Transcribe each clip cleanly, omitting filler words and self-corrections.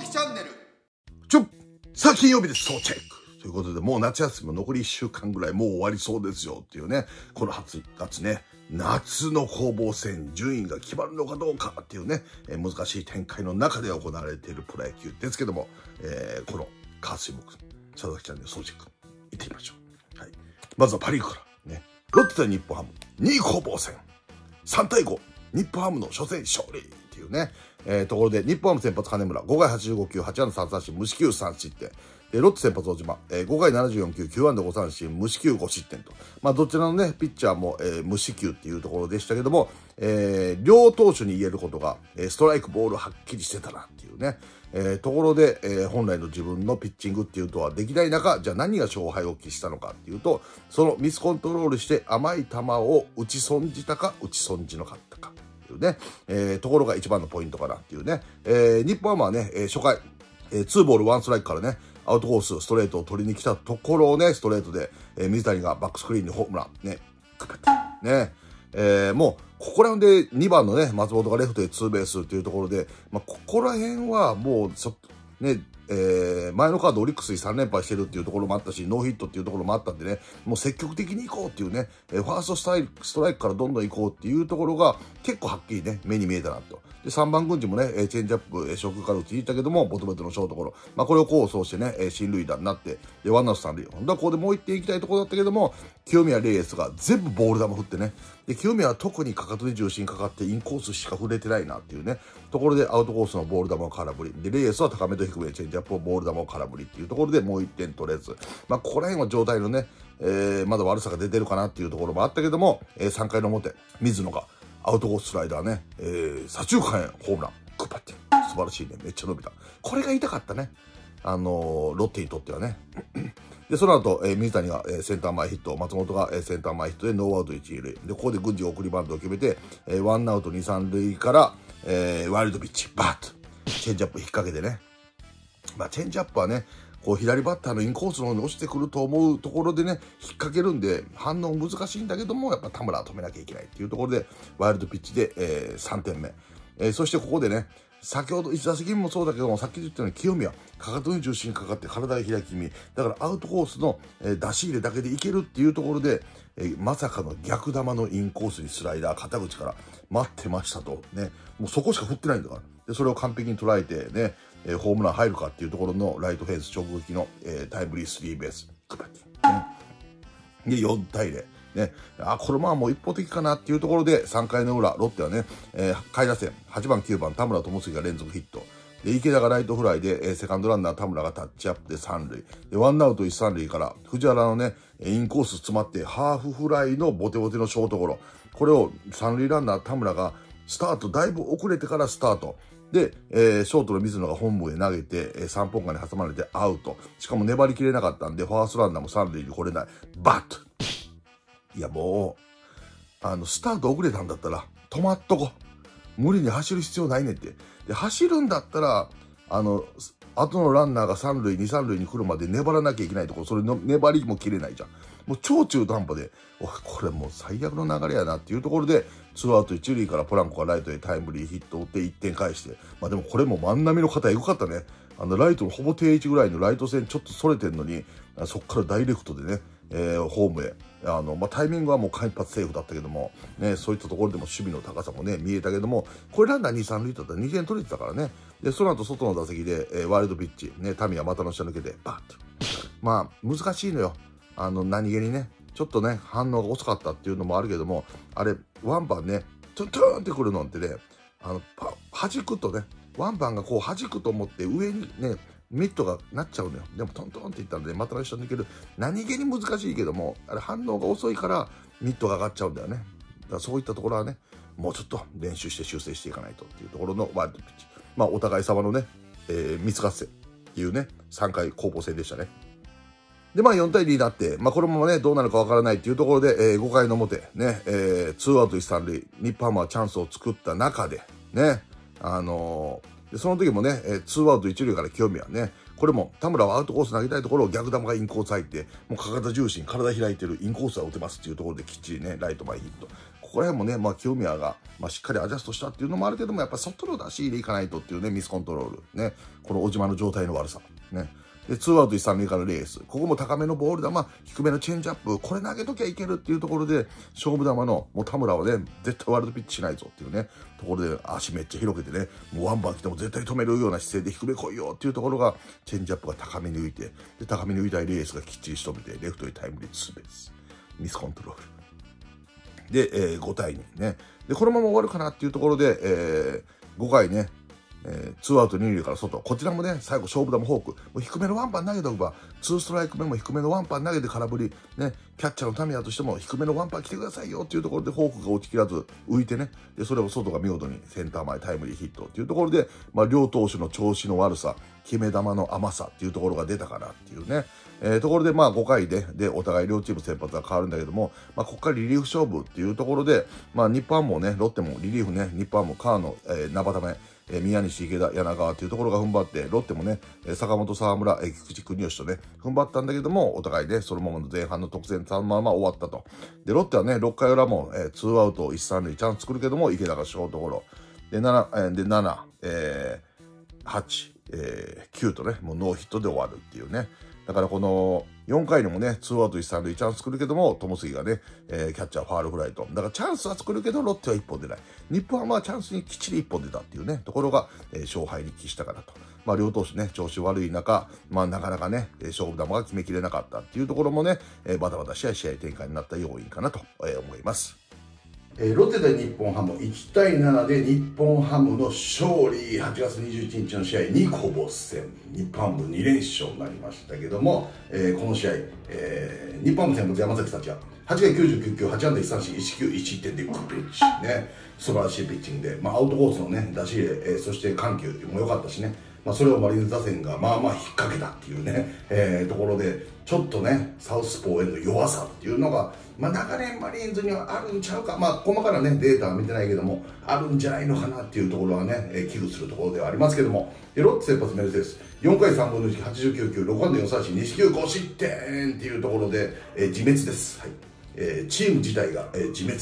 きチャンネル。 さあ金曜日です。そうチェックということで、もう夏休みも残り1週間ぐらいもう終わりそうですよっていうね、この夏ね、夏の攻防戦、順位が決まるのかどうかっていうね、難しい展開の中で行われているプロ野球ですけども、この火水木、佐々木チャンネル総チェック、行ってみましょう。はい。まずはパリーグからね、ロッテ対日本ハム、2位攻防戦、3対5、日本ハムの初戦勝利っていうね、ところで、日本ハム先発金村、5回85球、8安打3三振、無四球3失点。で、ロッテ先発小島、5回74球、9安打5三振、無四球5失点と。まあ、どちらのね、ピッチャーも、無四球っていうところでしたけども、両投手に言えることが、ストライク、ボールはっきりしてたなっていうね、ところで、本来の自分のピッチングっていうとはできない中、じゃあ何が勝敗を期したのかっていうと、そのミスコントロールして甘い球を打ち損じたか、打ち損じなかったか。ね、ところが一番のポイントかなっていうね。日本ハムはね、初回、2ボール1ストライクからね、アウトコース、ストレートを取りに来たところをね、ストレートで、水谷がバックスクリーンにホームラン、ね、ね、もう、ここら辺で2番のね、松本がレフトでツーベースっていうところで、まあ、ここら辺はもう、ね、前のカードオリックスに3連敗してるっていうところもあったし、ノーヒットっていうところもあったんでね、もう積極的に行こうっていうね、ファーストストライクからどんどん行こうっていうところが結構はっきりね、目に見えたなと。で、3番軍司もね、チェンジアップ、初球から打ちいったけども、ボトベトのショートゴロ。まあ、これを功を奏してね、進塁打になって、で、ワンアウト3塁。本当はここでもう1点行きたいところだったけども、清宮レイエスが全部ボール球振ってね、で、清宮は特にかかとに重心かかってインコースしか触れてないなっていうね、ところでアウトコースのボール球を空振り。で、レイエスは高めと低めでチェンジアップをボール球を空振りっていうところでもう1点取れず。まあ、ここら辺は状態のね、まだ悪さが出てるかなっていうところもあったけども、3回の表、水野がアウトコーススライダーね、左中間へホームラン。グッパって素晴らしいね。めっちゃ伸びた。これが痛かったね。ロッテにとってはね。で、その後、水谷が、センター前ヒット、松本が、センター前ヒットでノーアウト1、2塁。で、ここで郡司が送りバントを決めて、ワンアウト2、3塁から、ワイルドピッチ、バッと、チェンジアップ引っ掛けてね。まあ、チェンジアップはね、こう、左バッターのインコースの方に落ちてくると思うところでね、引っ掛けるんで、反応難しいんだけども、やっぱ田村は止めなきゃいけないっていうところで、ワイルドピッチで、3点目。そしてここでね、先ほど1打席目もそうだけども、さっき言ったように清宮、かかとに重心かかって体が開き気味。だからアウトコースの出し入れだけでいけるっていうところで、まさかの逆球のインコースにスライダー、肩口から待ってましたと。ね、もうそこしか振ってないんだから。で、それを完璧に捉えてね、ホームラン入るかっていうところのライトフェンス直撃の、タイムリースリーベース。で、4対0。ね、これまあもう一方的かなっていうところで、3回の裏、ロッテはね、下位打線、8番、9番、田村智杉が連続ヒット。で、池田がライトフライで、セカンドランナー田村がタッチアップで3塁。で、ワンアウト1、3塁から、藤原のね、インコース詰まって、ハーフフライのボテボテのショートゴロ。これを3塁ランナー田村が、スタート、だいぶ遅れてからスタート。で、ショートの水野が本部へ投げて、3本間に挟まれてアウト。しかも粘りきれなかったんで、ファーストランナーも3塁に来れない。バットいやもう、スタート遅れたんだったら、止まっとこ。無理に走る必要ないねって。で、走るんだったら、後のランナーが3塁、2、3塁に来るまで粘らなきゃいけないところ、それの粘りも切れないじゃん。もう超中途半端で、これもう最悪の流れやなっていうところで、ツーアウト1塁からポランコがライトへタイムリーヒットを打って1点返して、まあでもこれも万波の肩エグかったね。ライトのほぼ定位置ぐらいのライト線ちょっとそれてんのに、そっからダイレクトでね、ホームへ。まあ、タイミングはもう間一髪セーフだったけども、ね、そういったところでも守備の高さもね、見えたけども、これランナー2、3塁だったら2点取れてたからね。で、その後外の打席で、ワイルドピッチ、ね、タミヤ股の下抜けて、バッと。まあ、難しいのよ。何気にね、ちょっとね、反応が遅かったっていうのもあるけども、あれ、ワンバンね、トゥントゥンってくるのってね、弾くとね、ワンバンがこう弾くと思って上にね、ミットがなっちゃうのよ。でもトントンっていったんで、股の下抜ける。何気に難しいけども、あれ反応が遅いからミットが上がっちゃうんだよね。だからそういったところはね、もうちょっと練習して修正していかないとっていうところのワイルドピッチ。まあ、お互い様のね、ミス合戦っていうね、3回攻防戦でしたね。で、まあ4対2になって、まあこれもね、どうなるかわからないっていうところで、5回の表、ね、2アウト1、3塁、日本ハムはチャンスを作った中で、ね、でその時もね、2アウト1塁から清宮ね、これも田村はアウトコース投げたいところを逆球がインコース入って、もうかかと重心、体開いてるインコースは打てますっていうところできっちりね、ライト前ヒット。ここら辺もね、清宮が、しっかりアジャストしたっていうのもあるけども、やっぱ外の出し入れいかないとっていうね、ミスコントロール。ね。この小島の状態の悪さ。ね。で、ツーアウト一三塁からレース。ここも高めのボール球、低めのチェンジアップ。これ投げときゃいけるっていうところで、勝負球の、もう田村はね、絶対ワールドピッチしないぞっていうね、ところで足めっちゃ広げてね、もうワンバン来ても絶対止めるような姿勢で低め来いよっていうところが、チェンジアップが高めに浮いて、で、高めに浮いたレースがきっちり仕留めて、レフトへタイムリーツーベース。ミスコントロール。で、5対2ね。で、このまま終わるかなっていうところで、5回ね、ツーアウト二塁から外。こちらもね、最後勝負球フォーク。もう低めのワンパン投げておけば、ツーストライク目も低めのワンパン投げて空振り。ね、キャッチャーのタミヤとしても低めのワンパン来てくださいよっていうところでフォークが落ちきらず浮いてね。で、それを外が見事にセンター前タイムリーヒットっていうところで、両投手の調子の悪さ、決め球の甘さっていうところが出たかなっていうね。ところで5回で、お互い両チーム先発が変わるんだけども、ここからリリーフ勝負っていうところで、日本ハムもね、ロッテもリリーフね、日本ハム、川野、生田目、宮西、池田、柳川というところが踏ん張って、ロッテもね、坂本、沢村、菊池、国吉とね、踏ん張ったんだけども、お互いね、そのままの前半の得点そのまま終わったと。で、ロッテはね、6回裏も、ツーアウト、1、3塁、チャンス作るけども、池田がショートゴロ。で、7、8、9とね、もうノーヒットで終わるっていうね。だからこの4回にもね、ツーアウト1、3塁チャンス作るけども、友杉がね、キャッチャーファールフライと。だからチャンスは作るけど、ロッテは1本出ない。日本はチャンスにきっちり1本出たっていうね、ところが、勝敗に帰したかなと。両投手ね、調子悪い中、なかなかね、勝負球が決めきれなかったっていうところもね、バタバタ試合展開になった要因かなと思います。ロッテ対日本ハム1対7で日本ハムの勝利。8月21日の試合にこぼ戦。日本ハム2連勝になりましたけども、この試合、日本ハム先発山崎幸也。8回99球、8安打1三振、1球1失点でグッピッチ。ね。素晴らしいピッチングで、アウトコースのね、出し入れ、そして緩急も良かったしね。それをマリーンズ打線が引っ掛けたっていうね、ところで、ちょっとね、サウスポーへの弱さっていうのが、長年マリーンズにはあるんちゃうか、細かなね、データは見てないけども、あるんじゃないのかなっていうところはね、危惧するところではありますけども、ロッテ先発メルセデス、4回3分の1、89球、6安打4三振、2四球5失点っていうところで、自滅です。はい。チーム自体が、自滅です。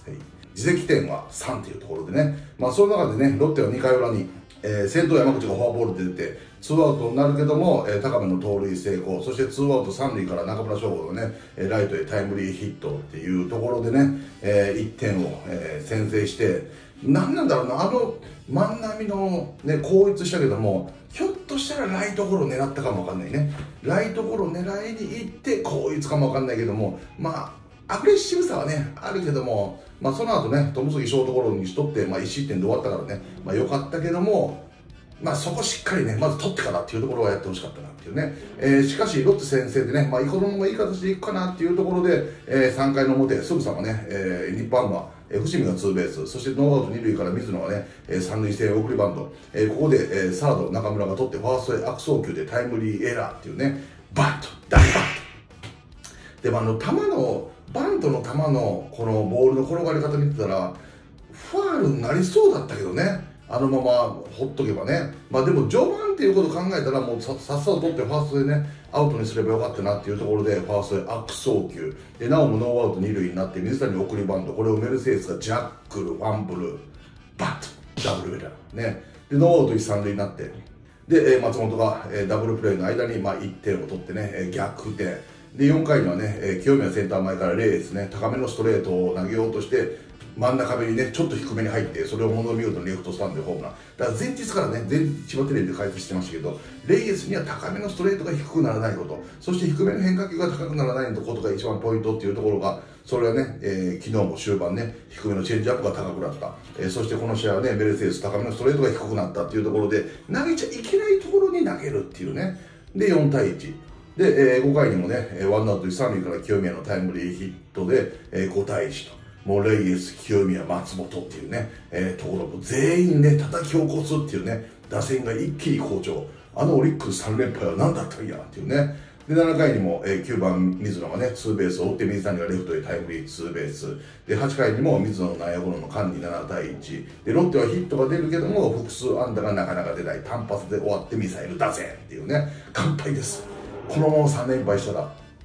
はい。自責点は3というところでね、その中でね、ロッテは2回裏に、先頭山口がフォアボールで出て、ツーアウトになるけども、高めの盗塁成功、そしてツーアウト3塁から中村翔吾のね、ライトへタイムリーヒットっていうところでね、1点を、先制して、何なんだろうな、万波のね、後逸したけども、ひょっとしたらライトゴロ狙ったかもわかんないね。ライトゴロ狙いに行って後逸かもわかんないけども、アグレッシブさはね、あるけども、その後ね、友杉ショートゴロにしとって、1失点で終わったからね、良かったけども、そこしっかりね、まず取ってからっていうところはやってほしかったなっていうね。しかし、ロッテ先制でね、このままいい形でいくかなっていうところで、3回の表、すぐさまね、日本ハムは、伏見がツーベース、そしてノーアウト2塁から水野がね、3塁線送りバント、ここで、サード中村が取って、ファーストへ悪送球でタイムリーエラーっていうね、バット、大バット。でもバントの球のこのボールの転がり方見てたら、ファールになりそうだったけどね。あのままほっとけばね。でも序盤っていうことを考えたら、もうさっさと取ってファーストでね、アウトにすればよかったなっていうところで、ファーストで悪送球。で、なおもノーアウト2塁になって、水谷に送りバント。これをメルセデスがジャックル、ファンブル、バット、ダブルエラー。ね。で、ノーアウト1、3塁になって。で、松本がダブルプレーの間に1点を取ってね、逆転。で、4回にはね、清宮センター前からレースね、高めのストレートを投げようとして、真ん中目にね、ちょっと低めに入って、それをもの見事にレフトスタンドでホームラン。だから前日からね、千葉テレビで解説してましたけど、レイエスには高めのストレートが低くならないこと、そして低めの変化球が高くならないことが一番ポイントっていうところが、それはね、昨日も終盤ね、低めのチェンジアップが高くなった。そしてこの試合はね、メルセデス高めのストレートが低くなったっていうところで、投げちゃいけないところに投げるっていうね。で、4対1。で、5回にもね、ワンアウト1、3塁から清宮のタイムリーヒットで、5対1と。もうレイエス、清宮、松本っていうね、ところも全員ね、叩き起こすっていうね、打線が一気に好調。オリックス3連敗は何だったんやっていうね。で、7回にも、9番水野がね、ツーベースを打って、水谷がレフトへタイムリーツーベース。で、8回にも水野の内野ゴロの間に7対1。で、ロッテはヒットが出るけども、複数安打がなかなか出ない。単発で終わってミサイル打線っていうね、完敗です。このまま3連敗したら、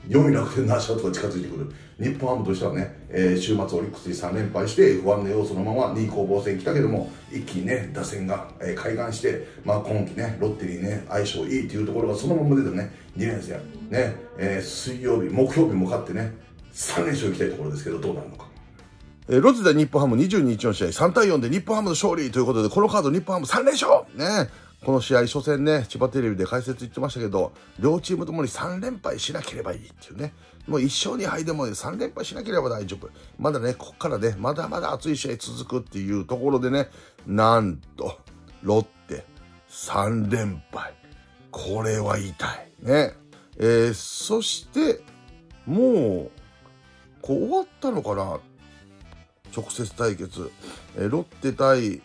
4位楽天の足跡が近づいてくる。日本ハムとしてはね、週末オリックスに3連敗して、不安な要素のまま2位攻防戦来たけども、一気にね、打線が、開眼して、今季ね、ロッテにね、相性いいっていうところがそのまま出てね、2連戦、ね、水曜日、木曜日も勝ってね、3連勝いきたいところですけど、どうなるのか。ロッテ対日本ハム22日の試合、3対4で日本ハムの勝利ということで、このカード日本ハム3連勝ね。この試合、初戦ね、千葉テレビで解説言ってましたけど、両チームともに3連敗しなければいいっていうね。もう1勝2敗でも3連敗しなければ大丈夫。まだね、こっからね、まだまだ熱い試合続くっていうところでね、なんと、ロッテ3連敗。これは痛い。ね。そして、もう、終わったのかな、直接対決。ロッテ対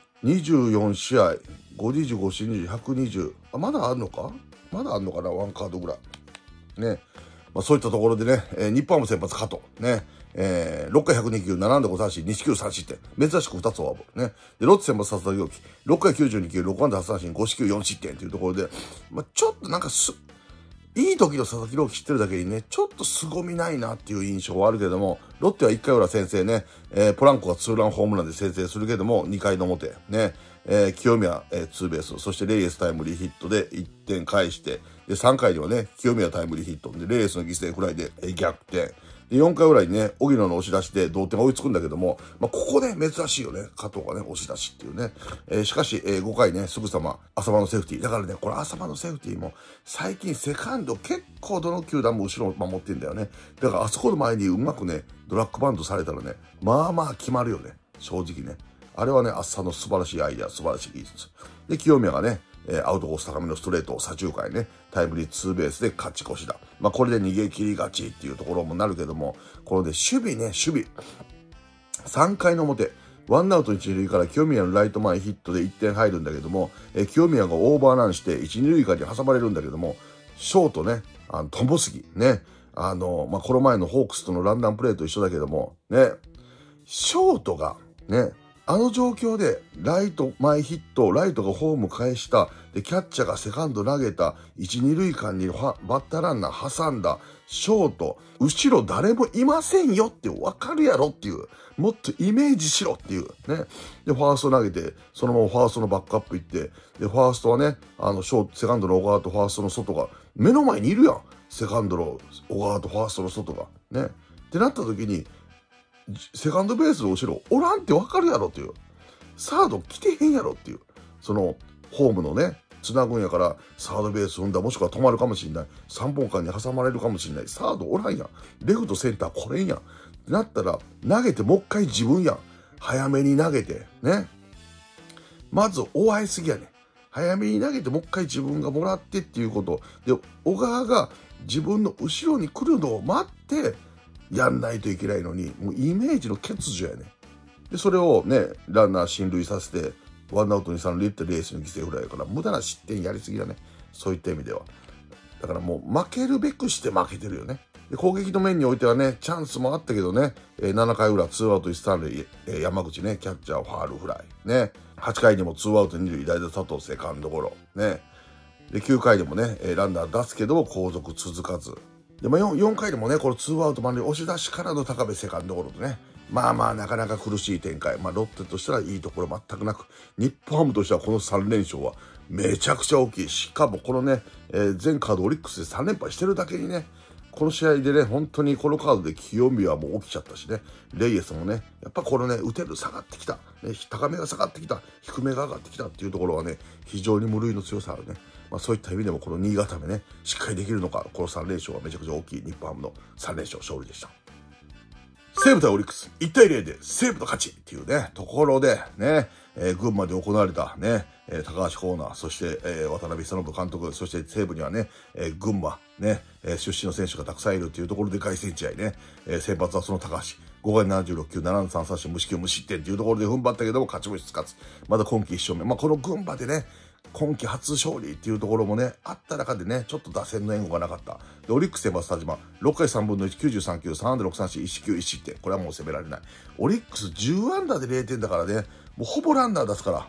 24試合。525、20、120。まだあるのかな、ワンカードぐらい。ね。そういったところでね、日本ハム先発加藤。ね。6回102球、7安打5三振、2四球3失点。珍しく2つフォアボール。ね。で、ロッテ先発佐々木朗希。6回92球、6安打8三振、5四球4失点というところで、ちょっとなんかいい時の佐々木朗希知ってるだけにね、ちょっと凄みないなっていう印象はあるけども、ロッテは1回裏先制ね、ポランコがツーランホームランで先制するけども、2回の表、ね、清宮、ツーベース、そしてレイエスタイムリーヒットで1点返して、で、3回にはね、清宮タイムリーヒットで、レイエスの犠牲フライで逆転。で、4回裏にね、荻野の押し出しで同点が追いつくんだけども、ここね、珍しいよね。加藤がね、押し出しっていうね。しかし、5回ね、すぐさま、浅間のセーフティー。だからね、これ浅間のセーフティーも、最近セカンド結構どの球団も後ろを守ってんだよね。だからあそこの前にうまくね、ドラッグバンドされたらね、まあまあ決まるよね。正直ね。あれはね、浅間の素晴らしいアイデア、素晴らしい技術。で、清宮がね、アウトコース高めのストレートを左中間にね、タイムリーツーベースで勝ち越しだ。これで逃げ切りがちっていうところもなるけども、こので守備。3回の表、ワンアウト1塁から清宮のライト前ヒットで1点入るんだけども、清宮がオーバーランして1、2塁間に挟まれるんだけども、ショートね、友杉ね、この前のホークスとのランナープレーと一緒だけども、ね、ショートがね、あの状況で、ライト前ヒット、ライトがホーム返した、で、キャッチャーがセカンド投げた、1、2塁間にバッターランナー挟んだ、ショート、後ろ誰もいませんよって分かるやろっていう、もっとイメージしろっていう、ね。で、ファースト投げて、そのままファーストのバックアップ行って、で、ファーストはね、セカンドの小川とファーストの外が、目の前にいるやん。セカンドの小川とファーストの外が。ね。ってなった時に、セカンドベースの後ろ、おらんってわかるやろっていう。サード来てへんやろっていう。その、ホームのね、繋ぐんやから、サードベース踏んだ、もしくは止まるかもしんない。3本間に挟まれるかもしんない。サードおらんやん。レフトセンター来れんやん。ってなったら、投げてもう一回自分やん。早めに投げて、ね。まず、追いすぎやねん。早めに投げてもう一回自分がもらってっていうこと。で、小川が自分の後ろに来るのを待って、やんないといけないのに、もうイメージの欠如やね。で、それをね、ランナー進塁させて、ワンアウトに3塁ってレースの犠牲フライやから、無駄な失点やりすぎだね。そういった意味では。だからもう負けるべくして負けてるよね。で、攻撃の面においてはね、チャンスもあったけどね、7回裏、2アウト1、3塁、山口ね、キャッチャーファールフライ。ね、8回にも2アウト2塁、代打佐藤セカンドゴロ。ね。で、9回でもね、ランナー出すけど、後続続かず。で、4回でもね、この2アウト満塁、押し出しからの高部セカンドゴロでね、なかなか苦しい展開。ロッテとしてはいいところ全くなく、日本ハムとしてはこの3連勝はめちゃくちゃ大きい。しかもこのね、前カードオリックスで3連敗してるだけにね、この試合でね、本当にこのカードで清宮も起きちゃったしね、レイエスもね、やっぱこのね、打てる下がってきた、ね、高めが下がってきた、低めが上がってきたっていうところはね、非常に無類の強さあるね。そういった意味でもこの新潟目ね、しっかりできるのか、この3連勝はめちゃくちゃ大きい日本ハムの3連勝勝利でした。西武対オリックス、1対0で西武の勝ちっていうね、ところでね、群馬で行われたね、高橋光成、そして、渡辺久信監督、そして西武にはね、群馬ね、出身の選手がたくさんいるっていうところで凱旋試合ね、先発はその高橋、5回76球、7安打3三振、無四球無失点っていうところで踏ん張ったけども、勝ち星つかず。まだ今季1勝目。この群馬でね、今季初勝利っていうところもね、あった中でね、ちょっと打線の援護がなかった。で、オリックス先発田島、6回3分の1、93球、3安打6三振、1球1失点。これはもう攻められない。オリックス10安打で0点だからね、もうほぼランナー出すから、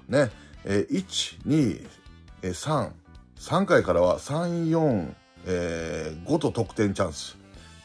ね、1、2、3回からは3、4、5と得点チャンス。で、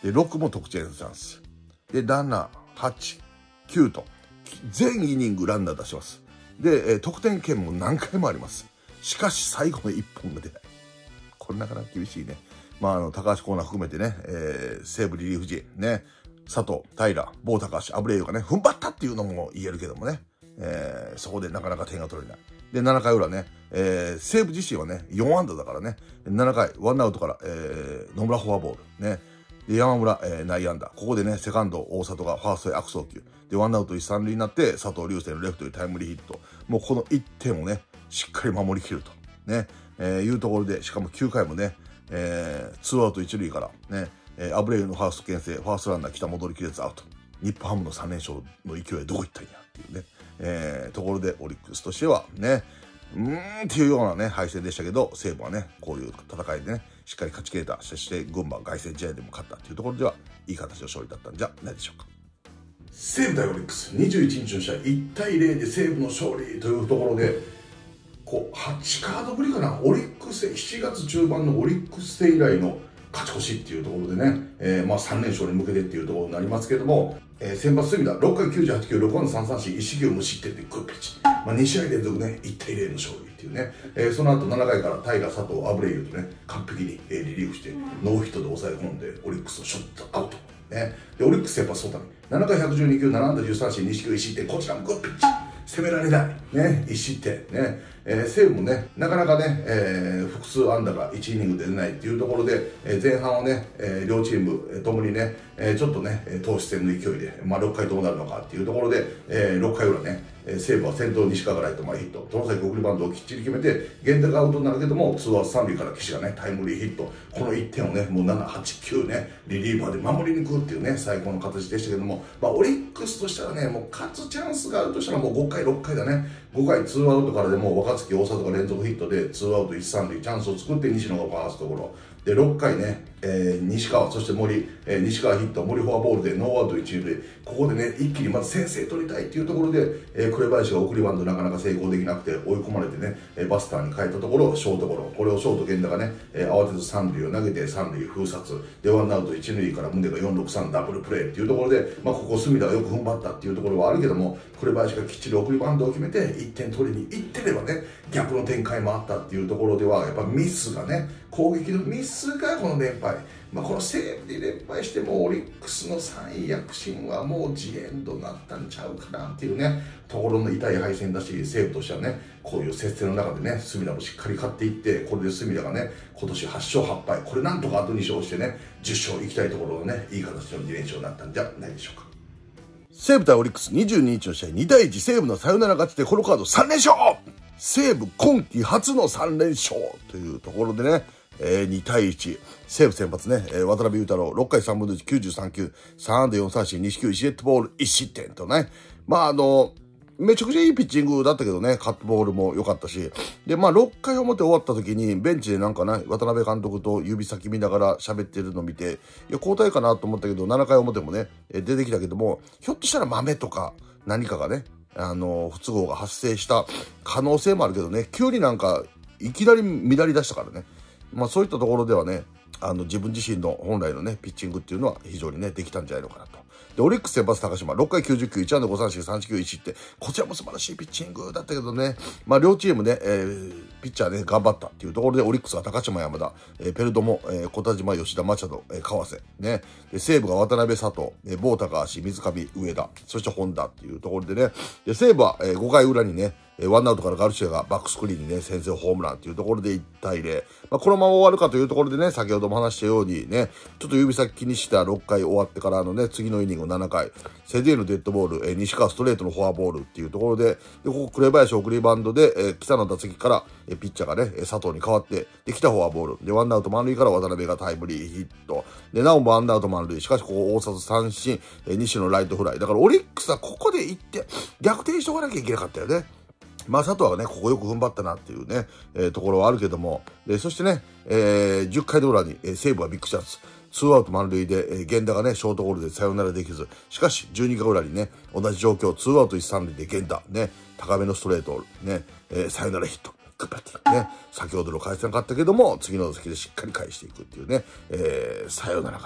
で、6も得点チャンス。で、7、8、9と、全イニングランナー出します。で、得点圏も何回もあります。しかし、最後の1本が出ない。これなかなか厳しいね。高橋光成含めてね、西武リリーフ陣、ね、佐藤、平、坊高橋、アブレイユがね、踏ん張ったっていうのも言えるけどもね、そこでなかなか点が取れない。で、7回裏ね、西武自身はね、4安打だからね、7回、ワンアウトから、野村フォアボール、ね、で、山村、内野安打。ここでね、セカンド、大里がファーストへ悪送球。で、ワンアウト一三塁になって、佐藤龍星のレフトにタイムリーヒット。もうこの1点をね、しっかり守りきると。ね、いうところで、しかも9回もね、ツーアウト一塁から、ね、アブレイユのファースト牽制、ファーストランナー北戻りきれずアウト。日本ハムの3連勝の勢いどこ行ったんやっていうね、ところでオリックスとしてはね、っていうようなね、敗戦でしたけど、西武はね、こういう戦いでね、しっかり勝ち切れた。そして群馬凱旋試合でも勝ったっていうところでは、いい形の勝利だったんじゃないでしょうか。西武対オリックス、21日の試合、1対0で西武の勝利というところで、8カードぶりかな、オリックス、7月中盤のオリックス戦以来の勝ち越しっていうところでね、3連勝に向けてっていうところになりますけれども、先発隅田、6回98球、6安打3三振、1四球無失点でグッピッチ。2試合連続ね、1対0の勝利っていうね、その後7回から平、佐藤、アブレイユとね、完璧にリリーフして、ノーヒットで抑え込んで、オリックスをショットアウト。ね、で、オリックス先発、曽谷、7回112球、7安打13三振、2四球1失点、こちらもグッピッチ。攻められない。ね、1失点。ね、西武もね、なかなかね、複数安打が1イニングで出ないっていうところで、前半をね、両チームともにね、ちょっとね、投手戦の勢いで、6回どうなるのかっていうところで、6回裏ね、西武は先頭西川がライト前ヒット、外崎送りバントをきっちり決めて、源田がアウトになるけども、ツーアウト三塁から岸がね、タイムリーヒット、この1点をね、もう7、8、9ね、リリーバーで守りに行くっていうね、最高の形でしたけども、オリックスとしてはね、もう勝つチャンスがあるとしたらもう5回、6回だね、5回ツーアウトからでも若月、大里が連続ヒットで、ツーアウト1、3塁、チャンスを作って西野がファーストゴロ。で、6回ね、西川、そして森、西川ヒット、森フォアボールでノーアウト1塁、ここでね、一気にまず先制取りたいっていうところで、紅林が送りバントなかなか成功できなくて追い込まれてね、バスターに変えたところ、ショートゴロ、これをショート源田がね、慌てず三塁を投げて三塁封殺、で、ワンアウト1塁から宗が4-6-3ダブルプレーっていうところで、ここ隅田がよく踏ん張ったっていうところはあるけども、紅林がきっちり送りバントを決めて1点取りに行ってればね、逆の展開もあったっていうところでは、やっぱミスがね、攻撃のミスがこの連敗、この西武で連敗してもオリックスの3位躍進はもうジエンドになったんちゃうかなっていうねところの痛い敗戦だし、西武としてはねこういう接戦の中でね隅田もしっかり勝っていって、これで隅田がね今年8勝8敗、これなんとかあと2勝してね10勝いきたいところのねいい形の2連勝になったんじゃないでしょうか。西武対オリックス22日の試合、2対1、西武のサヨナラ勝ちでこのカード3連勝、西武今季初の3連勝というところでね、2対1、西武先発ね、渡辺裕太郎、6回3分の1、93球、3安打4三振、2四球、1デッドボール、1失点とね、めちゃくちゃいいピッチングだったけどね、カットボールも良かったし、で、6回表終わった時に、ベンチでなんかね、渡辺監督と指先見ながら喋ってるのを見て、いや、交代かなと思ったけど、7回表もね、出てきたけども、ひょっとしたら豆とか何かがね、不都合が発生した可能性もあるけどね、急になんか、いきなり乱り出したからね、そういったところではね、自分自身の本来のね、ピッチングっていうのは非常にね、できたんじゃないのかなと。で、オリックス先発高島、6回90球、1安打5三振、3四球1失点。こちらも素晴らしいピッチングだったけどね、両チームね、ピッチャーね、頑張ったっていうところで、オリックスは高島山田、ペルドモ、小田島、吉田、マチャド、川瀬、ね、で、西武が渡辺佐藤、坊高橋、水上、上田、そして本田っていうところでね、で、西武は、5回裏にね、ワンアウトからガルシアがバックスクリーンにね、先制ホームランっていうところで1対0。このまま終わるかというところでね、先ほども話したようにね、ちょっと指先気にした6回終わってからのね、次のイニング7回、セディエのデッドボール、西川ストレートのフォアボールっていうところで、ここ紅林送りバンドで、北の打席から、ピッチャーがね、佐藤に代わって、で、来たフォアボール。で、ワンアウト満塁から渡辺がタイムリーヒット。で、なおもワンアウト満塁。しかし、ここ大里三振、西のライトフライ。だから、オリックスはここで行って、逆転しておかなきゃいけなかったよね。佐藤はね、ここよく踏ん張ったなっていうね、ところはあるけども、そしてね、10回の裏に、西武はビッグチャンス。ツーアウト満塁で、源田がね、ショートゴロでサヨナラできず、しかし、12回裏にね、同じ状況、ツーアウト1、3塁で源田、ね、高めのストレート、ね、サヨナラヒット。グッバッティね、先ほどの返せなかったけども、次の打席でしっかり返していくっていうね、サヨナラ勝ち。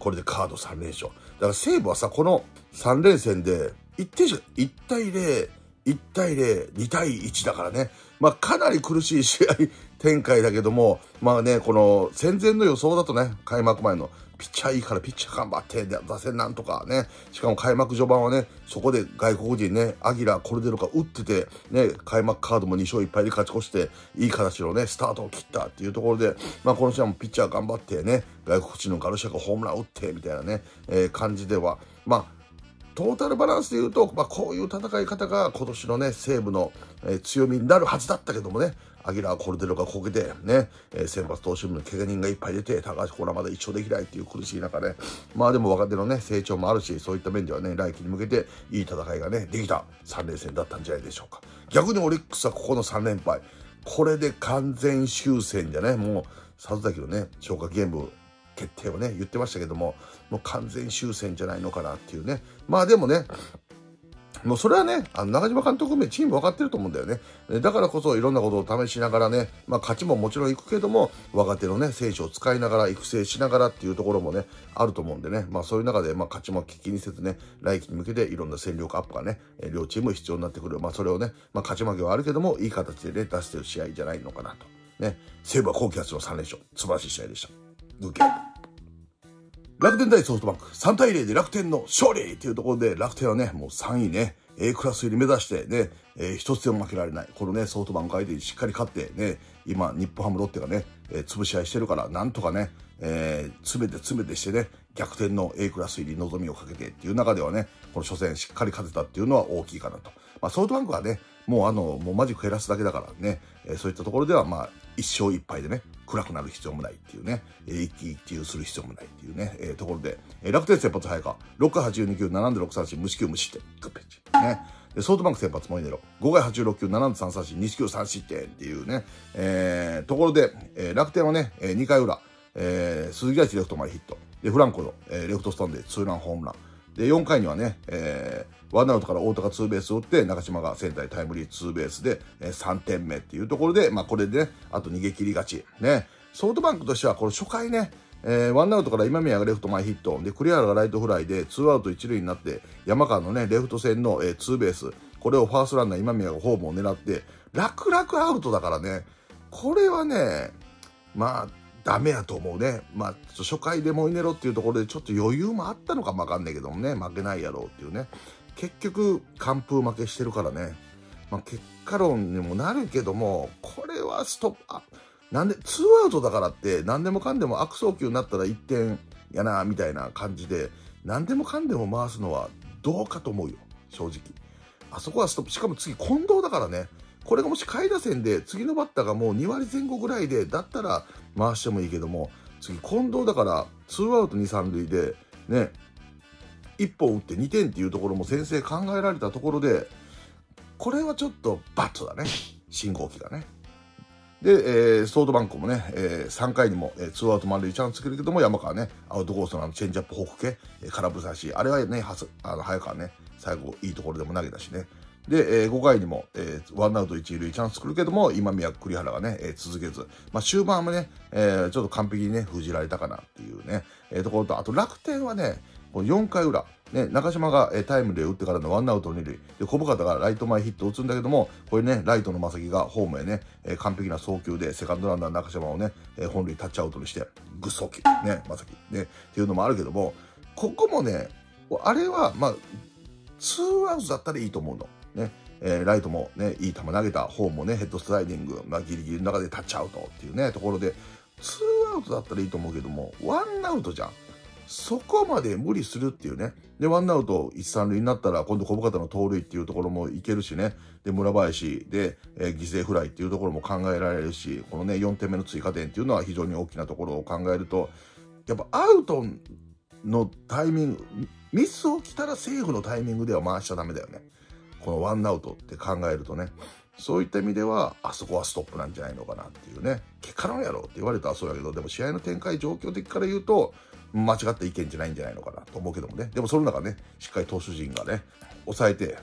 これでカード3連勝。だから西武はさ、この3連戦で1点しか、1対0、1対0、2対1だからね。まあかなり苦しい試合展開だけども、まあね、この戦前の予想だとね、開幕前のピッチャーいいからピッチャー頑張って、打線なんとかね、しかも開幕序盤はね、そこで外国人ね、アギラ、コルデロが打ってて、ね、開幕カードも2勝1敗で勝ち越して、いい形のね、スタートを切ったっていうところで、まあこの試合もピッチャー頑張ってね、外国人のガルシアがホームラン打って、みたいなね、感じでは、まあ、トータルバランスで言うと、まあ、こういう戦い方が今年のね、西武の、強みになるはずだったけどもね、アギラー・コルデロがこけて、ね、先発投手部の怪我人がいっぱい出て、高橋コーラまだ一勝できないっていう苦しい中で、まあでも若手のね、成長もあるし、そういった面ではね、来季に向けていい戦いがね、できた3連戦だったんじゃないでしょうか。逆にオリックスはここの3連敗、これで完全終戦じゃね、もう、里崎のね、昇格ゲーム、決定をね、言ってましたけども、もう完全終戦じゃないのかなっていうね。まあでもね、もうそれはね、中島監督名チーム分かってると思うんだよね。だからこそいろんなことを試しながらね、まあ勝ちももちろんいくけども、若手のね、選手を使いながら、育成しながらっていうところもね、あると思うんでね、まあそういう中で、まあ勝ちも気にせずね、来季に向けていろんな戦力アップがね、両チーム必要になってくる。まあそれをね、まあ勝ち負けはあるけども、いい形でね、出してる試合じゃないのかなと。ね、西武は高気圧の3連勝。素晴らしい試合でした。グケ楽天対ソフトバンク3対0で楽天の勝利っていうところで、楽天はね、もう3位ね、A クラス入り目指してね、一つでも負けられない。このね、ソフトバンク相手にしっかり勝ってね、今、日本ハムロッテがね、潰し合いしてるから、なんとかね、詰めてしてね、逆転の A クラス入り望みをかけてっていう中ではね、この初戦しっかり勝てたっていうのは大きいかなと。まあ、ソフトバンクはね、もうマジック減らすだけだからね、そういったところではまあ、1勝1敗でね、暗くなる必要もないっていうね、一喜一憂する必要もないっていうね、ところで、楽天先発早川、6回82球、7で6三振、無四球無失点、グッペンチ。ね。ソフトバンク先発モイネロ、5回86球、7で3三振、2四球3失点っていうね、ところで、楽天はね、2回裏、鈴木大地レフト前ヒット、で、フランコの、レフトスタンドでツーランホームラン。で、4回にはね、ワンアウトから大田がツーベースを打って、中島がセンターにタイムリーツーベースで、3点目っていうところで、まあこれでね、あと逃げ切り勝ち。ね。ソフトバンクとしては、これ初回ね、ワンアウトから今宮がレフト前ヒット、で、栗原がライトフライで、ツーアウト一塁になって、山川のね、レフト線の、ツーベース、これをファーストランナー今宮がホームを狙って、楽々アウトだからね、これはね、まあ、ダメやと思うね。まあ、初回でモイネロっていうところでちょっと余裕もあったのかもわかんないけどもね、負けないやろうっていうね。結局、完封負けしてるからね。まあ、結果論にもなるけども、これはストップ、なんで、ツーアウトだからって、何でもかんでも悪送球になったら1点やな、みたいな感じで、何でもかんでも回すのはどうかと思うよ、正直。あそこはストップ。しかも次、近藤だからね。これがもし下位打線で、次のバッターがもう2割前後ぐらいで、だったら回してもいいけども、次、近藤だから、ツーアウト2、3塁で、ね、1本打って2点っていうところも先制考えられたところで、これはちょっとバットだね。信号機がね。で、ソフトバンクもね、3回にも、ツーアウト満塁チャンス作るけども、山川ね、アウトコースのチェンジアップフォーク系、空振り三振、あれはね、早川ね、最後いいところでも投げたしね。で、5回にも、ワンアウト一塁チャンス作るけども、今宮栗原がね、続けず、まあ終盤はね、ちょっと完璧にね、封じられたかなっていうね、ところと、あと楽天はね、この4回裏、ね、中島がタイムで打ってからのワンアウト2塁、で、小深田がライト前ヒットを打つんだけども、これね、ライトの正木がホームへね、完璧な送球で、セカンドランナー中島をね、本塁タッチアウトにして、グッ送球、ね、正木、ね、っていうのもあるけども、ここもね、あれは、まあ、ツーアウトだったらいいと思うの。ね、ライトもね、いい球投げた、ホームもね、ヘッドスライディング、まあ、ギリギリの中でタッチアウトっていうね、ところで、ツーアウトだったらいいと思うけども、ワンアウトじゃん。そこまで無理するっていうね。で、ワンアウト一三塁になったら、今度小深田の盗塁っていうところもいけるしね。で、村林で、犠牲フライっていうところも考えられるし、このね、4点目の追加点っていうのは非常に大きなところを考えると、やっぱアウトのタイミング、ミス起きたらセーフのタイミングでは回しちゃダメだよね。このワンアウトって考えるとね。そういった意味では、あそこはストップなんじゃないのかなっていうね。結果論やろって言われたらそうやけど、でも試合の展開状況的から言うと、間違った意見じゃないんじゃないのかなと思うけどもね。でもその中ね、しっかり投手陣がね、抑えてね、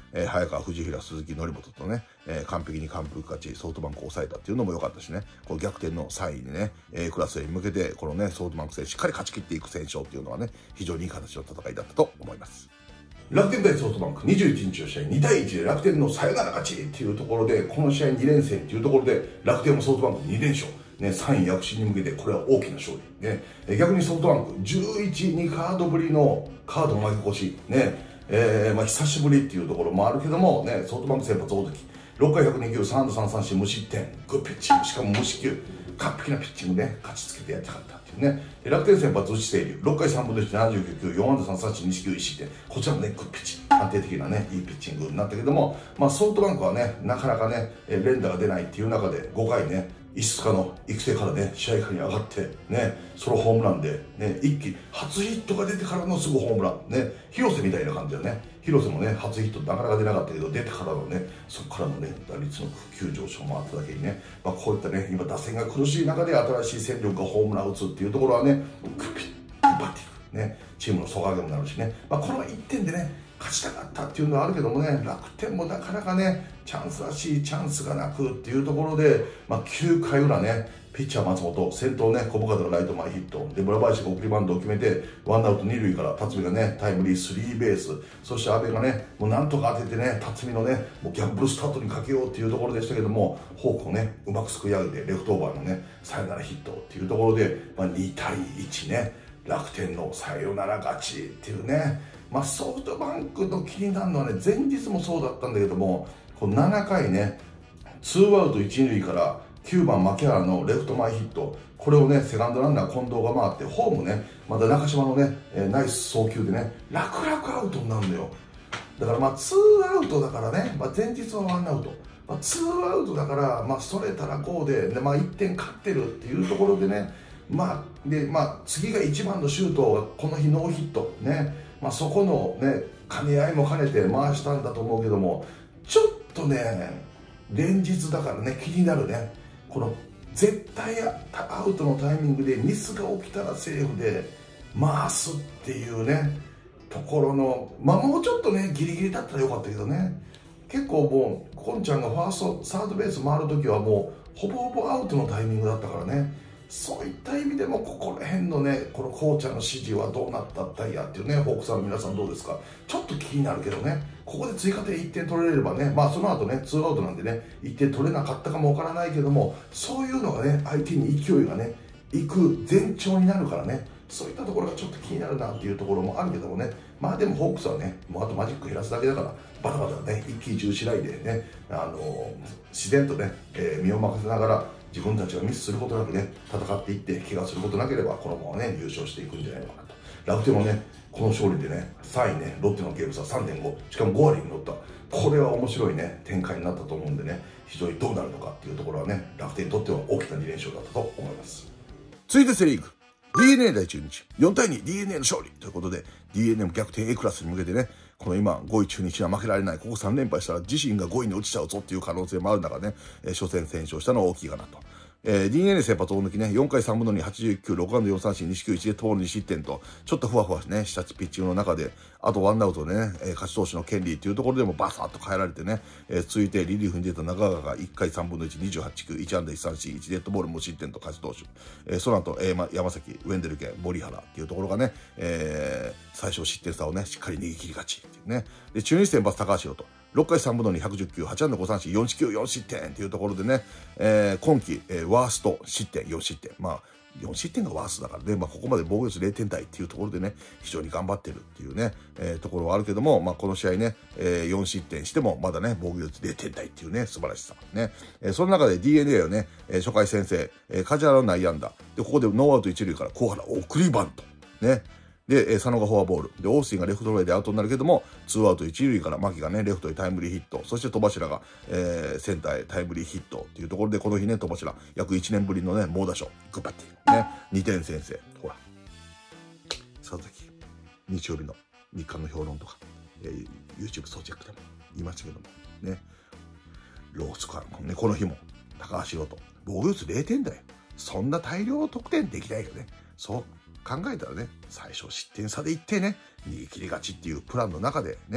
早川、藤平、鈴木、則本とね、完璧に完封勝ち、ソフトバンクを抑えたっていうのも良かったしね、この逆転の3位にね、A クラスに向けて、このね、ソフトバンク戦しっかり勝ち切っていく戦勝っていうのはね、非常にいい形の戦いだったと思います。楽天対ソフトバンク21日の試合2対1で楽天のサヨナラ勝ちっていうところで、この試合2連戦っていうところで楽天もソフトバンク2連勝、ね、3位躍進に向けてこれは大きな勝利、ね、逆にソフトバンク11、2カードぶりのカード負け越し、ね、久しぶりっていうところもあるけども、ね、ソフトバンク先発大関6回102球3安打3三振無失点、グッピッチング、しかも無四球、完璧なピッチングで勝ちつけてやって勝ったっていうね。楽天先発内清流6回3分の1 79球4安打3三振2四球1失点、こちらもねグッピッチ安定的なねいいピッチングになったけども、ソフトバンクはねなかなかね連打が出ないっていう中で5回ね石塚の育成からね試合下に上がってねソロホームランでね一気初ヒットが出てからのすぐホームランね、広瀬みたいな感じだね。広瀬もね初ヒットなかなか出なかったけど出てからのねそこからのね打率の急上昇もあっただけにね、こういったね今打線が苦しい中で新しい戦力がホームランを打つっていうところはねグピッバッティングねチームの底上げもなるしね、この1点でね勝ちたかったっていうのはあるけどもね、楽天もなかなかねチャンスらしいチャンスがなくっていうところで、9回裏ねピッチャー松本先頭ね小深田のライト前ヒットで村林が送りバントを決めてワンアウト2塁から辰巳がねタイムリースリーベース、そして阿部がねもうなんとか当ててね辰巳のねもうギャンブルスタートにかけようっていうところでしたけども、フォークをねうまくすくい上げてレフトオーバーのねサヨナラヒットっていうところで、2対1ね楽天のサヨナラ勝ちっていうね、ソフトバンクの気になるのはね前日もそうだったんだけども、この7回ねツーアウト1、2塁から9番牧原のレフト前ヒット、これをねセカンドランナー近藤が回ってホームねまた中島のねナイス送球でね楽々アウトになるのよ。だからツーアウトだからね、前日はワンアウト、ツーアウトだからそれたらこうで、1点勝ってるっていうところでね、次が1番の周東がこの日ノーヒットね、そこのね兼ね合いも兼ねて回したんだと思うけども、ちょっとね連日だからね気になるね、この絶対アウトのタイミングでミスが起きたらセーフで回すっていうねところの、もうちょっとねギリギリだったらよかったけどね、結構もうこんちゃんがファーストサードベース回るときはもうほぼほぼアウトのタイミングだったからね、そういった意味でもここら辺のねこのこうちゃんの指示はどうなったったんやっていうね、ホークさんの皆さんどうですか、ちょっと気になるけどね、ここで追加点1点取れればね、その後ねツーアウトなんでね1点取れなかったかもわからないけども、そういうのがね相手に勢いがねいく前兆になるからね、そういったところがちょっと気になるなっていうところもあるけどもね、でもホークスはねもうあとマジック減らすだけだからバタバタね一喜一憂しないでね、自然とね、身を任せながら自分たちがミスすることなくね戦っていって怪我することなければこのままね優勝していくんじゃないのかなと。楽天もねこの勝利でね3位ねロッテのゲーム差 3.5、 しかも5割に乗った、これは面白いね展開になったと思うんでね、非常にどうなるのかっていうところはね楽天にとっては大きな2連勝だったと思います。続いてセリーグ DNA 対中日4対2 DNA の勝利ということで、 DNA も逆転 A クラスに向けてね、この今5位中日は負けられない、ここ3連敗したら自身が5位に落ちちゃうぞっていう可能性もある中ね、初戦先勝したのは大きいかなと。DNA 先発大抜きね、4回3分の2、81球、6安打4三振、2四球1デッドボール2失点と、ちょっとふわふわね、したピッチングの中で、あとワンアウトでね、勝ち投手の権利っていうところでもバサッと変えられてね、続いてリリーフに出た中川が1回3分の1、28球、1安打1三振、1デッドボール無失点と勝ち投手。その後、山崎、ウェンデルケン、森原っていうところがね、最小失点差をね、しっかり逃げ切り勝ちっていうね。で、中日先発高橋宏と。6回3分の2、110球、8安打5三振、4四球4失点っていうところでね、今季、ワースト失点、4失点。4失点がワーストだからね、ここまで防御率0点台っていうところでね、非常に頑張ってるっていうね、ところはあるけども、この試合ね、4失点しても、まだね、防御率0点台っていうね、素晴らしさ。ね。その中で DNA をね、初回先制、梶原の内野安打。で、ここでノーアウト1塁から小原送りバント。ね。で、佐野がフォアボール。で、オースティンがレフトフライでアウトになるけども、ツーアウト1塁から牧がね、レフトにタイムリーヒット。そして戸柱が、センターへタイムリーヒットっていうところで、この日ね、戸柱、約1年ぶりのね、猛打賞。グッバッティ。ね、2点先制。ほら。佐々木、日曜日の日刊の評論とか、YouTube ソーチェックでも言いましたけども、ね。ロースコアもね、この日も、高橋宏斗、防御率0点だよ。そんな大量得点できないよね。そう。考えたらね、最初失点差でいってね、逃げ切り勝ちっていうプランの中でね、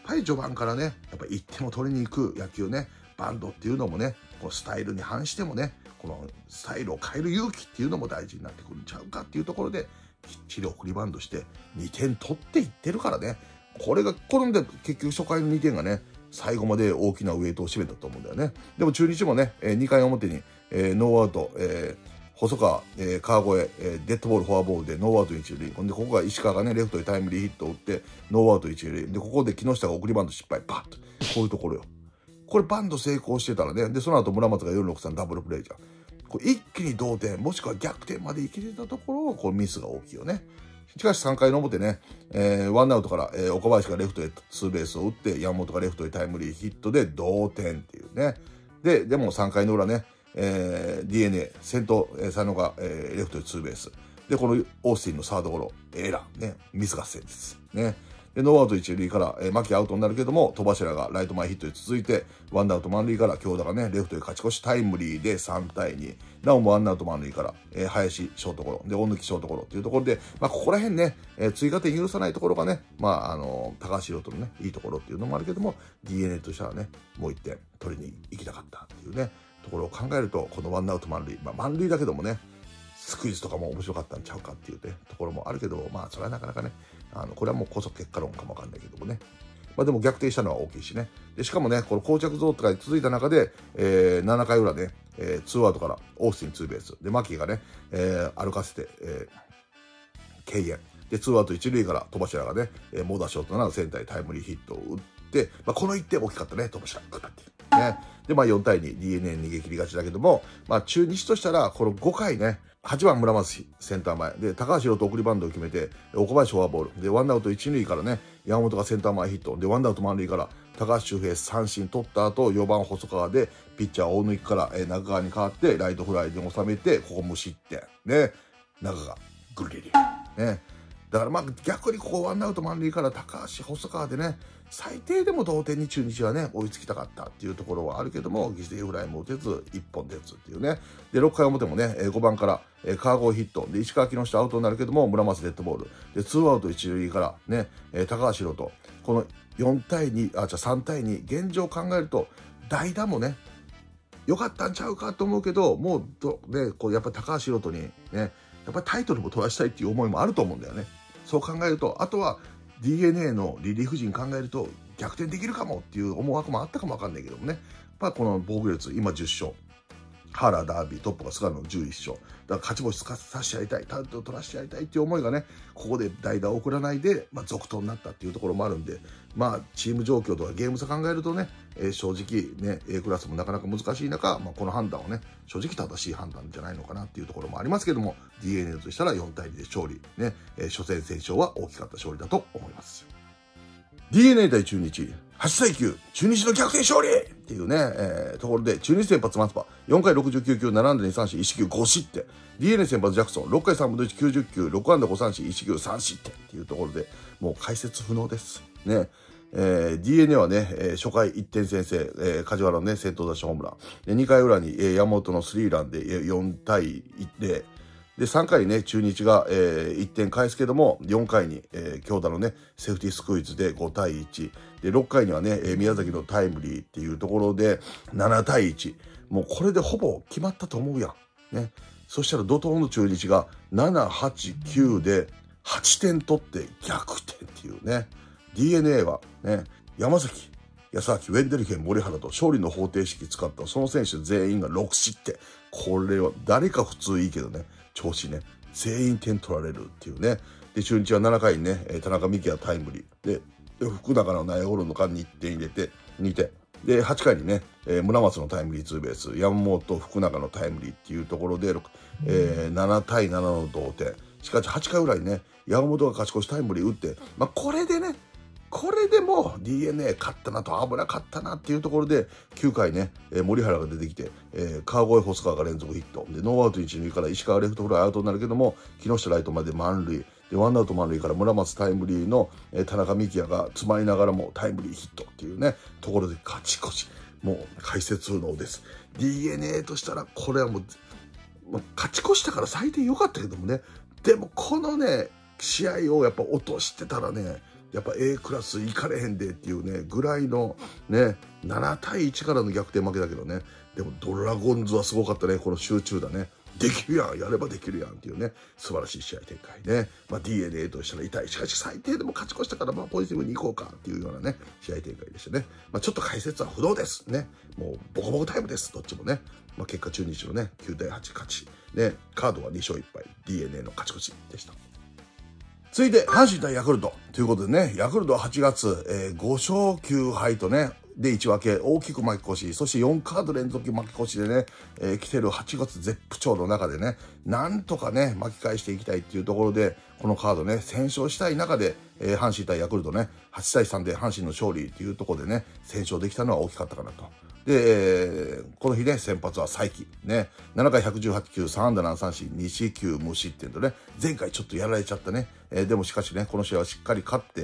ぱり序盤からね、やっぱり1点を取りに行く野球ね、バントっていうのもね、このスタイルに反してもね、このスタイルを変える勇気っていうのも大事になってくるんちゃうかっていうところで、きっちり送りバントして2点取っていってるからね、これが転んで結局初回の2点がね、最後まで大きなウエイトを占めたと思うんだよね。でも中日もね、2回表に、ノーアウト、細川、川越、デッドボール、フォアボールでノーアウト一塁。ほんで、ここが石川がね、レフトでタイムリーヒットを打って、ノーアウト一塁。で、ここで木下が送りバント失敗、バッと。こういうところよ。これバント成功してたらね、で、その後村松が463ダブルプレーじゃん。これ一気に同点、もしくは逆転までいけてたところを、これミスが大きいよね。しかし3回の表ね、ワンアウトから、岡林がレフトへツーベースを打って、山本がレフトへタイムリーヒットで同点っていうね。でも3回の裏ね、DNA、先頭、佐野が、レフトへツーベース。で、このオースティンのサードゴロ、エラー、ね、ミス合戦です。ね。で、ノーアウト一塁から、牧アウトになるけども、戸柱がライト前ヒットで続いて、ワンアウト満塁から京田がね、レフトへ勝ち越しタイムリーで3対2。なおもワンアウト満塁から、林ショートゴロ、で、大貫ショートゴロっていうところで、ここら辺ね、追加点許さないところがね、高橋宏斗のね、いいところっていうのもあるけども、DNA としてはね、もう1点取りに行きたかったっていうね、ところを考えると、このワンアウト満塁、満塁だけどもね、スクイズとかも面白かったんちゃうかっていうね、ところもあるけど、それはなかなかね、これはもうこそ結果論かもわかんないけどもね。でも逆転したのは大きいしね。で、しかもね、この膠着ゾーンとか続いた中で、7回裏ね、ツーアウトからオースティンツーベース。で、牧がね、歩かせて、敬遠。で、ツーアウト一塁から戸柱がね、猛打賞となるセンターへタイムリーヒットを打って、この1点大きかったね、戸柱がっていうね。で、4対2、DNA 逃げ切りがちだけども、中日としたら、この5回ね、8番村松センター前。で、高橋宏斗送りバントを決めて、岡林フォアボール。で、ワンアウト一塁からね、山本がセンター前ヒット。で、ワンアウト満塁から、高橋周平三振取った後、4番細川で、ピッチャー大貫から、中川に変わって、ライトフライで収めて、ここ無失点。ね、中川、グリリ。ね。だから逆にここワンアウト満塁から高橋、細川でね、最低でも同点に中日はね、追いつきたかったっていうところはあるけども、犠牲フライも打てず、1本出ずっていうね。で、6回表もね、5番から、川越ヒット。で、石川木下アウトになるけども、村松デッドボール。で、ツーアウト一塁からね、高橋宏斗。この4対2、3対2、現状を考えると、代打もね、良かったんちゃうかと思うけど、もうね、やっぱり高橋宏斗にね、やっぱりタイトルも取らしたいっていう思いもあると思うんだよね。そう考えると、あとは DNA のリリーフ陣考えると逆転できるかもっていう思惑もあったかもわかんないけどもね。やっぱこの防御率、今10勝。ハーラー、ダービー、トップが菅野の11勝。だから勝ち星させてやりたい、タイトル取らせてやりたいっていう思いがね、ここで代打を送らないで、続投になったっていうところもあるんで、チーム状況とかゲーム差考えるとね、正直ね、A クラスもなかなか難しい中、この判断をね、正直正しい判断じゃないのかなっていうところもありますけども、DNA としたら4対2で勝利。ね、初戦戦勝は大きかった勝利だと思います。DNA 対中日、8対9、中日の逆転勝利っていうね、ところで、中日先発松葉、4回69球、7安打2三振、1四球5失点。DNA 先発ジャクソン、6回3分の1、90球、6安打5三振、1四球3失点っていうところで、もう解説不能です。ね。DNA はね、初回1点先制、梶原のね、先頭打者ホームラン。で、2回裏に、山本のスリーランで4対0。で、3回にね、中日が、1点返すけども、4回に、京田のね、セーフティースクイズで5対1。で、6回にはね、宮崎のタイムリーっていうところで7対1。もうこれでほぼ決まったと思うやん。ね。そしたら怒涛の中日が7、8、9で8点取って逆転っていうね。DNA はね、山崎、安明、ウェンデルケン、森原と勝利の方程式使ったその選手全員が6失点。これは誰か普通いいけどね。調子ね、全員点取られるっていうね。で、中日は7回にね、田中美希はタイムリー。で、福永の内野ゴロの間に1点入れて、2点。で、8回にね、村松のタイムリーツーベース、山本、福永のタイムリーっていうところで、7対7の同点。しかし8回裏にね、山本が勝ち越しタイムリー打って、これでね、これでも DNA 勝ったなと危なかったなっていうところで9回ね、森原が出てきて、川越細川が連続ヒットでノーアウト一塁から石川レフトフライアウトになるけども木下ライトまで満塁でワンアウト満塁から村松タイムリーの、田中幹也が詰まりながらもタイムリーヒットっていうねところで勝ち越しもう解説不能です。 DNA としたらこれはもう勝ち越したから最低良かったけどもね、でもこのね試合をやっぱ落としてたらねやっぱ A クラス行かれへんでっていうね、ぐらいのね、7対1からの逆転負けだけどね、でもドラゴンズはすごかったね、この集中だね。できるやん、やればできるやんっていうね、素晴らしい試合展開ね。DNA としたら痛い。しかし最低でも勝ち越したから、ポジティブにいこうかっていうようなね、試合展開でしたね。ちょっと解説は不動ですね。もうボコボコタイムです、どっちもね。結果中日のね、9対8勝ち。ね、カードは2勝1敗。DNA の勝ち越しでした。続いて、阪神対ヤクルトということでね、ヤクルトは8月、5勝9敗とね、で1分け大きく負け越し、そして4カード連続負け越しでね、来てる8月絶不調の中でね、なんとかね巻き返していきたいっていうところで、このカードね先勝したい中で、阪神対ヤクルトね8対3で阪神の勝利っていうところでね先勝できたのは大きかったかなと。で、この日ね先発は才木ね、7回118球3安打7三振2四球無失点とね、前回ちょっとやられちゃったね、でもしかしねこの試合はしっかり勝って、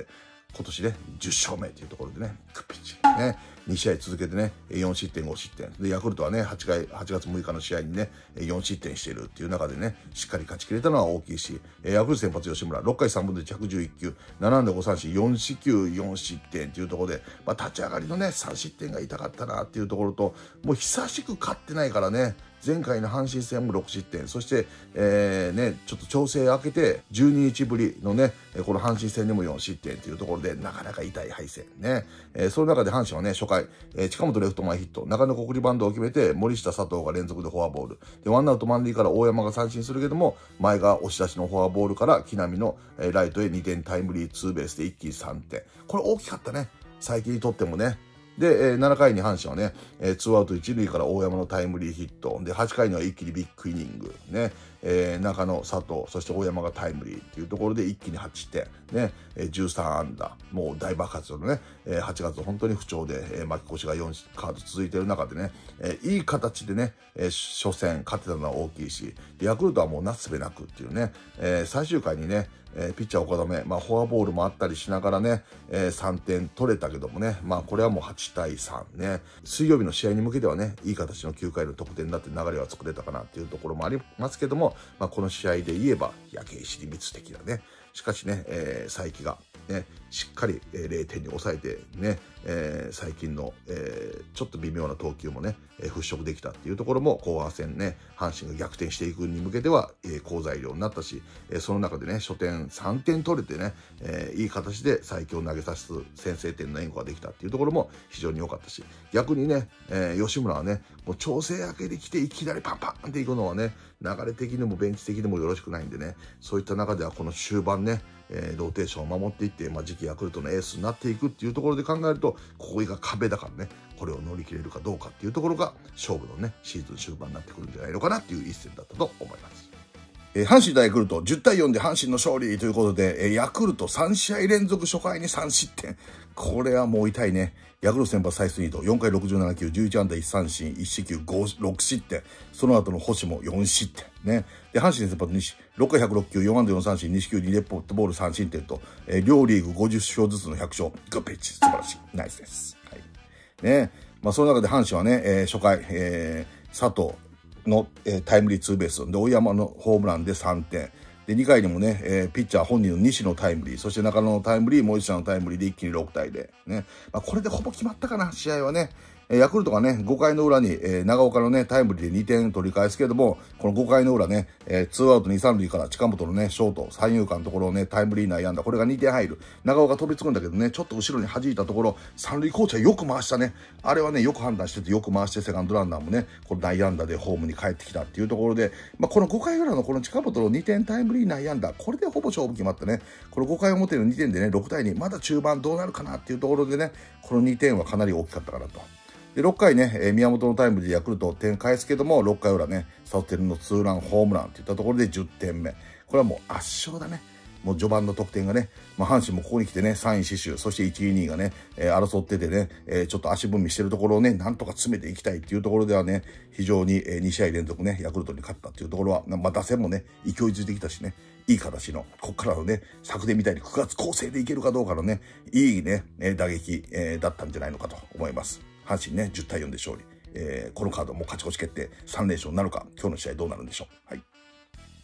今年ね、10勝目というところでね、グッピッチ。ね、2試合続けてね、4失点、5失点。で、ヤクルトはね、8月6日の試合にね、4失点しているっていう中でね、しっかり勝ち切れたのは大きいし、ヤクルト先発吉村、6回3分で111球、7安打5三振、4四球、4失点っていうところで、立ち上がりのね、3失点が痛かったなっていうところと、もう久しく勝ってないからね、前回の阪神戦も6失点、そして、ね、ちょっと調整明けて、12日ぶりのね、この阪神戦でも4失点というところで、なかなか痛い敗戦。ね。その中で阪神はね、初回、近本レフト前ヒット、中野送りバントを決めて、森下佐藤が連続でフォアボール。で、ワンアウト満塁から大山が三振するけども、前が押し出しのフォアボールから、木浪のライトへ2点タイムリーツーベースで一気に3点。これ大きかったね。最近にとってもね。で、7回に阪神はね、2アウト1塁から大山のタイムリーヒット。で、8回には一気にビッグイニング。ね、中野、佐藤、そして大山がタイムリーっていうところで一気に8点。ね、13安打。もう大爆発のね、8月本当に不調で、負け越しが4カード続いている中でね、いい形でね、初戦勝てたのは大きいし、ヤクルトはもうなすべなくっていうね、最終回にね、ピッチャー岡留、フォアボールもあったりしながらね、3点取れたけどもね、これはもう8対3ね、水曜日の試合に向けてはね、いい形の9回の得点だって流れは作れたかなっていうところもありますけども、この試合で言えば、焼け石に蜜的だね。しかしね、才木が、ね、しっかり0点に抑えてね、最近の、ちょっと微妙な投球もね、払拭できたっていうところも後半戦ね、阪神が逆転していくに向けては、好材料になったし、その中でね、初点3点取れてね、いい形で才木を投げさす先制点の援護ができたっていうところも非常に良かったし、逆にね、吉村はね、もう調整明けできていきなりパンパンっていくのはね、流れ的にもベンチ的にもよろしくないんでね、そういった中ではこの終盤ね、ローテーションを守っていって、次期ヤクルトのエースになっていくっていうところで考えると、ここが壁だからね、これを乗り切れるかどうかっていうところが勝負のね、シーズン終盤になってくるんじゃないのかなっていう一戦だったと思います。阪神対ヤクルト10対4で阪神の勝利ということで、ヤクルト3試合連続初回に3失点。これはもう痛いね。ヤクルト先発サイスニード、4回67球、11安打1三振、1四球、6失点。その後の星も4失点。ね。で、阪神先発西、6回106球、4安打4三振、2四球、2デッドボール3失点と、両リーグ50勝ずつの100勝。グッピッチ、素晴らしい。ナイスです。はい。ね。その中で阪神はね、初回、佐藤の、タイムリーツーベース。で、大山のホームランで3点。で、2回にもね、ピッチャー本人の西のタイムリー、そして中野のタイムリー、森下のタイムリーで一気に6対0。ね。これでほぼ決まったかな、試合はね。ヤクルトがね、5回の裏に、長岡のね、タイムリーで2点取り返すけども、この5回の裏ね、2アウト2、3塁から近本のね、ショート、三遊間のところをね、タイムリー内野安打、これが2点入る。長岡飛びつくんだけどね、ちょっと後ろに弾いたところ、三塁コーチはよく回したね。あれはね、よく判断してて、よく回して、セカンドランナーもね、この内野安打でホームに帰ってきたっていうところで、この5回裏のこの近本の2点タイムリー内野安打、これでほぼ勝負決まったね。この5回表の2点でね、6対2、まだ中盤どうなるかなっていうところでね、この2点はかなり大きかったかなと。で、6回ね、宮本のタイムリーでヤクルト点返すけども、6回裏ね、サウテルのツーランホームランっていったところで10点目。これはもう圧勝だね。もう序盤の得点がね、阪神もここに来てね、3位死守、そして1位、2位がね、争っててね、ちょっと足踏みしてるところをね、なんとか詰めていきたいっていうところではね、非常に2試合連続ね、ヤクルトに勝ったっていうところは、打線もね、勢いづいてきたしね、いい形の、こっからのね、昨年みたいに9月構成でいけるかどうかのね、いいね、打撃、だったんじゃないのかと思います。阪神ね、10対4で勝利。このカードも勝ち越し決定、3連勝になるか、今日の試合どうなるんでしょう。はい。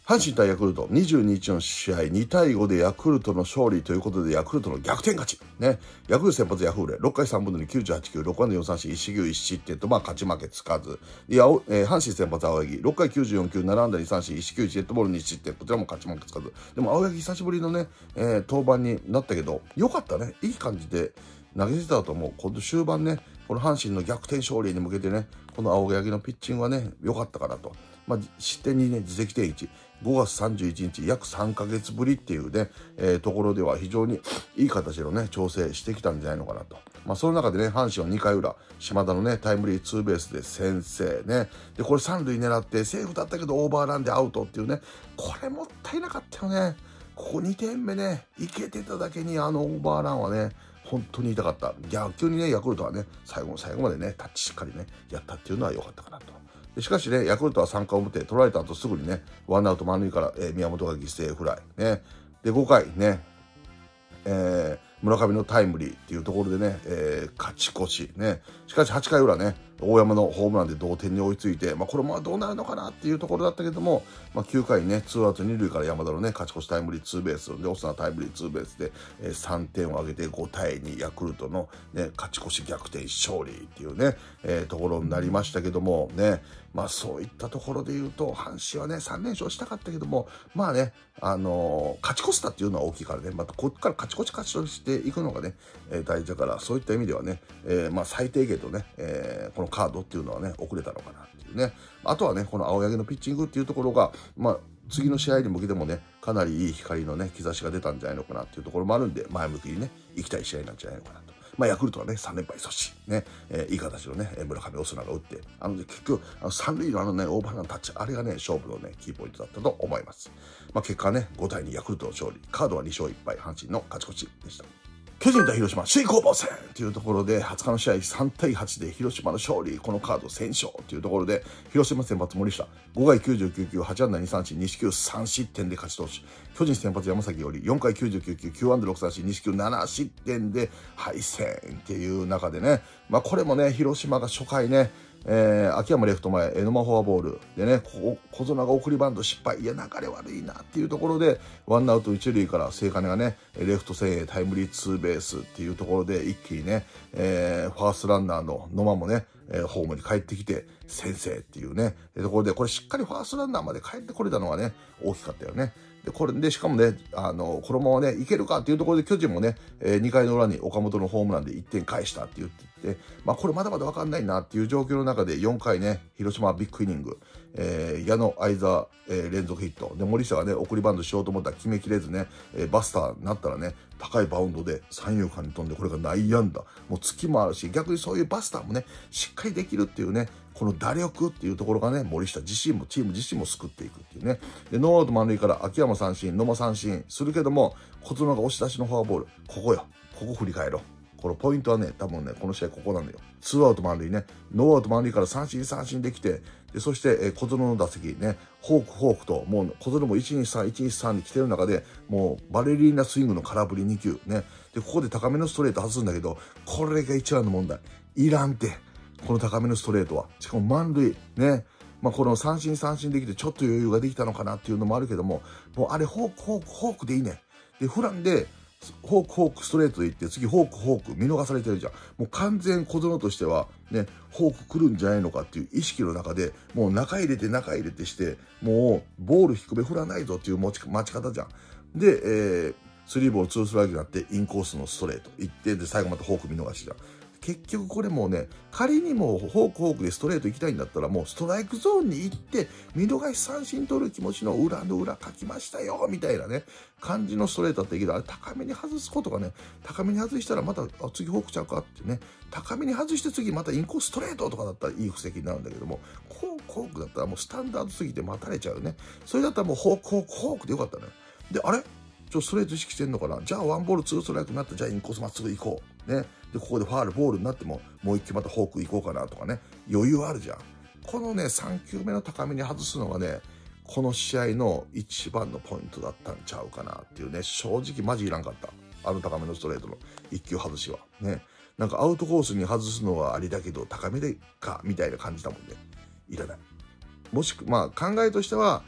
阪神対ヤクルト、22日の試合、2対5でヤクルトの勝利ということで、ヤクルトの逆転勝ち。ね。ヤクルト先発ヤフーレ、6回3分の2、98球、6安打4三振、1四球1失点と、勝ち負けつかず。阪神先発青柳、6回94球、7安打2三振、1四球1デッドボール2失点、こちらも勝ち負けつかず。でも青柳久しぶりのね、登板になったけど、良かったね。いい感じで投げてたと思う。今度終盤ね、この阪神の逆転勝利に向けてね、この青柳のピッチングはね、良かったかなと。失点にね、自責点1。5月31日、約3ヶ月ぶりっていうね、ところでは非常にいい形のね、調整してきたんじゃないのかなと。その中でね、阪神は2回裏、島田のね、タイムリーツーベースで先制ね。で、これ3塁狙ってセーフだったけどオーバーランでアウトっていうね、これもったいなかったよね。ここ2点目ね、いけてただけにオーバーランはね、本当に痛かった。逆にね、ヤクルトはね、最後の最後までね、タッチしっかりね、やったっていうのは良かったかなと。しかしね、ヤクルトは3回表、取られた後すぐにね、ワンアウト満塁から、宮本が犠牲フライ。ね。で、5回ね、村上のタイムリーっていうところでね、勝ち越し。ね。しかし8回裏ね、大山のホームランで同点に追いついて、これもどうなるのかなっていうところだったけども、9回にね、ツーアウト2塁から山田のね、勝ち越しタイムリーツーベースで、オスナタイムリーツーベースで、3点を挙げて5対2、ヤクルトのね、勝ち越し逆転勝利っていうね、ところになりましたけども、ね、そういったところで言うと、阪神はね、3連勝したかったけども、ね、勝ち越したっていうのは大きいからね、ここから勝ち越していくのがね、大事だから、そういった意味ではね、最低限とね、このカードっていうのはね、遅れたのかなっていうね。あとはね、この青柳のピッチングっていうところが、次の試合に向けてもね、かなりいい光のね、兆しが出たんじゃないのかなっていうところもあるんで、前向きにね、行きたい試合なんじゃないのかなと。ヤクルトはね、3連敗阻止。ね、いい形のね、村上オスナが打って、結局、三塁のね、オーバーランタッチ、あれがね、勝負のね、キーポイントだったと思います。結果はね、5対2ヤクルトの勝利。カードは2勝1敗、阪神の勝ち越しでした。巨人対広島、首位攻防戦というところで、20日の試合3対8で広島の勝利、このカード1000勝というところで、広島先発森下、5回99球、8安打2三振、2四球3失点で勝ち投手。巨人先発山崎より、4回99球、9安打6三振、2四球7失点で敗戦っていう中でね、これもね、広島が初回ね、秋山レフト前、エノマフォアボールでね、小園が送りバント失敗、いや、流れ悪いなっていうところで、ワンアウト一塁から末金がね、レフト線へタイムリーツーベースっていうところで、一気にね、ファーストランナーの野間もね、ホームに帰ってきて、先制っていうね、ところで、これしっかりファーストランナーまで帰ってこれたのがね、大きかったよね。で、これで、しかもね、このままね、いけるかっていうところで、巨人もね、2回の裏に岡本のホームランで1点返したって言ってて、これまだまだわかんないなっていう状況の中で、4回ね、広島はビッグイニング、矢野、相澤、連続ヒット。で、森下がね、送りバントしようと思ったら決めきれずね、バスターになったらね、高いバウンドで三遊間に飛んで、これが内野安打。もう月もあるし、逆にそういうバスターもね、しっかりできるっていうね、この打力っていうところがね、森下自身も、チーム自身も救っていくっていうね。で、ノーアウト満塁から秋山三振、野間三振するけども、小園が押し出しのフォアボール。ここよ。ここ振り返ろう。このポイントはね、多分ね、この試合ここなんだよ。ツーアウト満塁ね。ノーアウト満塁から三振できて、で、そして、小園の打席ね、フォークと、もう小園も123に来てる中で、もうバレリーナスイングの空振り2球ね。で、ここで高めのストレート外すんだけど、これが一番の問題。いらんて。この高めのストレートは。しかも満塁。ね。この三振できてちょっと余裕ができたのかなっていうのもあるけども、もうあれフォークでいいね。で、フランで、フォークストレートでいって、次フォーク見逃されてるじゃん。もう完全小園としては、ね、フォーク来るんじゃないのかっていう意識の中で、もう中入れてして、もうボール低め振らないぞっていう待ち方じゃん。で、3ボール2ストライクになってインコースのストレート。1点で最後またフォーク見逃しじゃん。結局これもうね、仮にもフォークでストレート行きたいんだったら、もうストライクゾーンに行って、見逃し三振取る気持ちの裏の裏書きましたよ、みたいなね、感じのストレートだったけど、あれ高めに外すことがね、高めに外したらまた、次フォークちゃうかってね、高めに外して次またインコースストレートとかだったらいい布石になるんだけども、フォークだったらもうスタンダードすぎて待たれちゃうね。それだったらもうフォークでよかったね。で、あれストレート意識してんのかな、じゃあワンボールツーストライクになったら、じゃあインコースまっすぐ行こう。ね。で、ここでファール、ボールになっても、もう一球またフォーク行こうかなとかね。余裕あるじゃん。このね、3球目の高めに外すのがね、この試合の一番のポイントだったんちゃうかなっていうね、正直マジいらんかった。あの高めのストレートの1球外しは。ね。なんかアウトコースに外すのはありだけど、高めでか、みたいな感じだもんね。いらない。もしく考えとしては、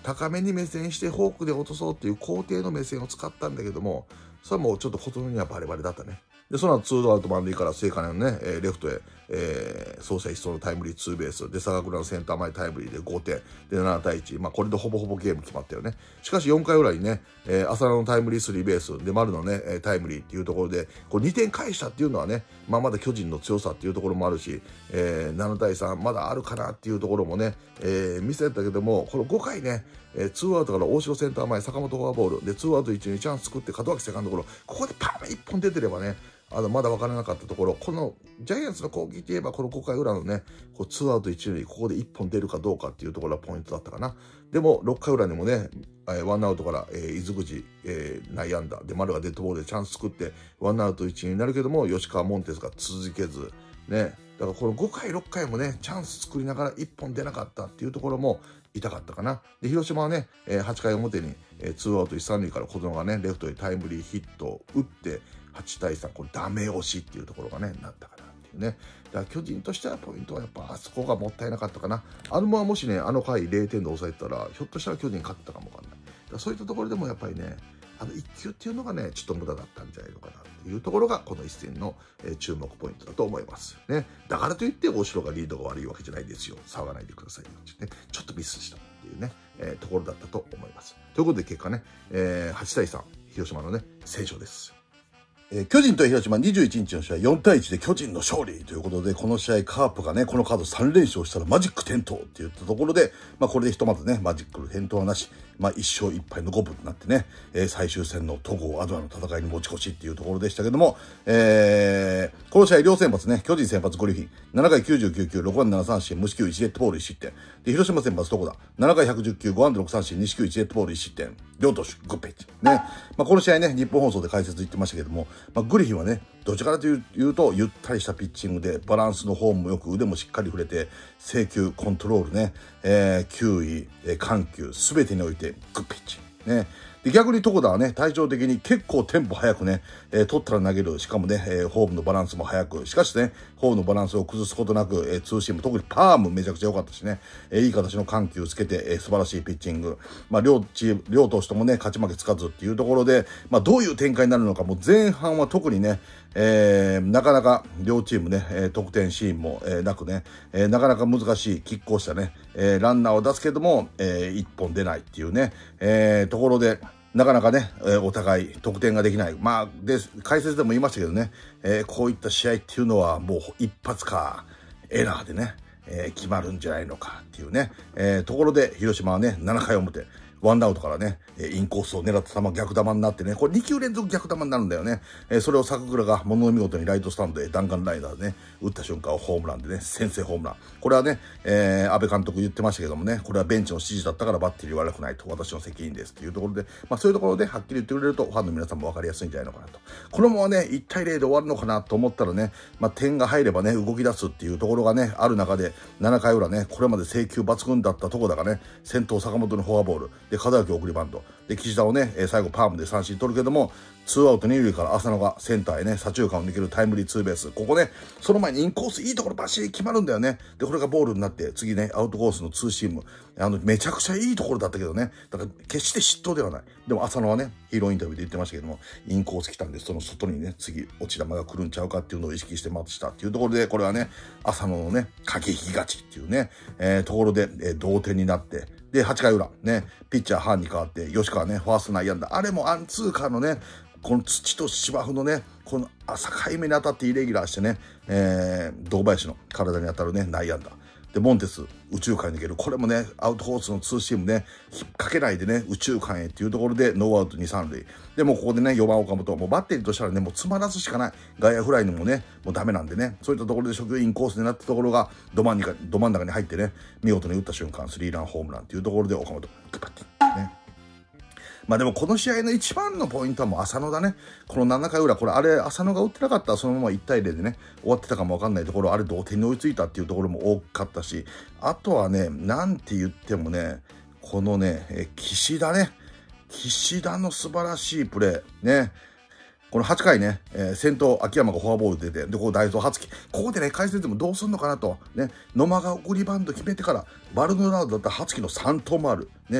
高めに目線してフォークで落とそうっていう高低の目線を使ったんだけども、それはもうちょっと琴ノにはバレバレだったね。で、その後2アウト満塁から末金のね、レフトへ、走者一掃のタイムリーツーベースで、坂倉のセンター前タイムリーで5点で7対1、まあこれでほぼほぼゲーム決まったよね。しかし4回裏にね、浅野のタイムリースリーベースで丸のねタイムリーっていうところでこう2点返したっていうのはね、まあまだ巨人の強さっていうところもあるし、7対3まだあるかなっていうところもね、見せたけども、この5回ね、ツーアウトから大城センター前坂本フォアボールでツーアウト1にチャンス作って門脇セカンドゴロ、ここでパン1本出てればね、まだ分からなかったところ、このジャイアンツの攻撃といえばこの5回裏のね、こうツーアウト1塁ここで1本出るかどうかっていうところがポイントだったかな。でも6回裏にもね、ワンアウトから、伊豆口、内野安打で丸がデッドボールでチャンス作ってワンアウト1になるけども、吉川モンテスが続けずね、だからこの5回6回もねチャンス作りながら1本出なかったっていうところも痛かったかな。で広島はね、8回表に、ツーアウト1、3塁から小園がねレフトへタイムリーヒットを打って8対3、これダメ押しっていうところがねなったかなっていうね。だから巨人としてはポイントはやっぱあそこがもったいなかったかな。もしねあの回0点で抑えてたらひょっとしたら巨人勝ってたかもわかんない。だからそういったところでもやっぱりね1球っていうのがねちょっと無駄だったんじゃないのかなっていうところがこの一戦の、注目ポイントだと思いますね。だからといって大城がリードが悪いわけじゃないですよ。騒がないでくださいよってね、ちょっとミスしたっていうね、ところだったと思います。ということで結果ね、8対3広島のね先勝です。巨人と広島21日の試合4対1で巨人の勝利ということで、この試合カープがねこのカード3連勝したらマジック点灯っていったところで、まあこれでひとまずねマジック点灯はなし、まあ1勝1敗の5分になってね、最終戦の戸郷アドアの戦いに持ち越しっていうところでしたけども、この試合両先発ね、巨人先発グリフィン7回99球6安打7三振無四球1デッドボール1失点で、広島先発床田7回110球5安打6三振2四球1デッドボール1失点、両投手グッペッチね。まあこの試合ね日本放送で解説言ってましたけども、まあ、グリフィンはねどちらかというとゆったりしたピッチングでバランスのフォームもよく腕もしっかり振れて制球コントロールね、球威、緩急全てにおいてグッピッチね。で逆に床田はね体調的に結構テンポ早くね、取ったら投げる、しかもね、フォームのバランスも早く、しかしねフォームのバランスを崩すことなく、ツーシーム特にパームめちゃくちゃ良かったしね、いい形の緩急つけて、素晴らしいピッチング、まあ両投手ともね勝ち負けつかずっていうところで、まあどういう展開になるのか、もう前半は特にね、なかなか両チームね、得点シーンも、なくね、なかなか難しい拮抗したね、ランナーを出すけども、1本出ないっていうね、ところでなかなかね、お互い得点ができない。まあで解説でも言いましたけどね、こういった試合っていうのはもう一発かエラーでね、決まるんじゃないのかっていうね、ところで広島はね7回表ワンアウトからね、インコースを狙った球逆球になってね、これ2球連続逆球になるんだよね。それを坂倉がものの見事にライトスタンドへ弾丸ライダーでね、打った瞬間をホームランでね、先制ホームラン。これはね、安倍監督言ってましたけどもね、これはベンチの指示だったからバッテリー悪くないと、私の責任ですっていうところで、まあそういうところではっきり言ってくれると、ファンの皆さんも分かりやすいんじゃないのかなと。このままね、1対0で終わるのかなと思ったらね、まあ点が入ればね、動き出すっていうところがね、ある中で、7回裏ね、これまで制球抜群だったとこだがね、先頭坂本のフォアボール、で、門脇送りバント。で岸田をね、最後パームで三振取るけども、ツーアウト2塁から浅野がセンターへね左中間を抜けるタイムリーツーベース、ここねその前にインコースいいところバシッ決まるんだよね。でこれがボールになって次ねアウトコースのツーシーム、めちゃくちゃいいところだったけどね、だから決して失投ではない。でも浅野はねヒーローインタビューで言ってましたけども、インコース来たんでその外にね次落ち球が来るんちゃうかっていうのを意識して待したっていうところで、これはね浅野のね駆け引き勝ちっていうね、ところで、同点になって、で8回裏ねピッチャーハンに変わって吉川ねファースト内野安打、あれもアンツーカーのねこの土と芝生のねこの境目に当たってイレギュラーしてね、堂林の体に当たるね内野安打で、モンテス宇宙間に抜ける、これもねアウトコースのツーシームね引っ掛けないでね宇宙間へっていうところでノーアウト2、3塁で、もうここでね4番岡本、もうバッテリーとしたらねもう詰まらすしかない、外野フライにもねもうダメなんでね、そういったところで初球インコースになったところがど真ん中に入ってね見事に打った瞬間スリーランホームランっていうところで岡本グッパッてね。まあでもこの試合の一番のポイントはもう浅野だね。この7回裏、これあれ浅野が打ってなかったらそのまま1対0でね終わってたかもわかんないところ、あれ同点に追いついたっていうところも多かったし、あとはねなんて言ってもねこのね岸田の素晴らしいプレーね。この8回ね、先頭秋山がフォアボール出て、でここ代走初期、ここでね解説でもどうすんのかなとね、野間が送りバント決めてからバルノラードだったら初期の3投もあるね、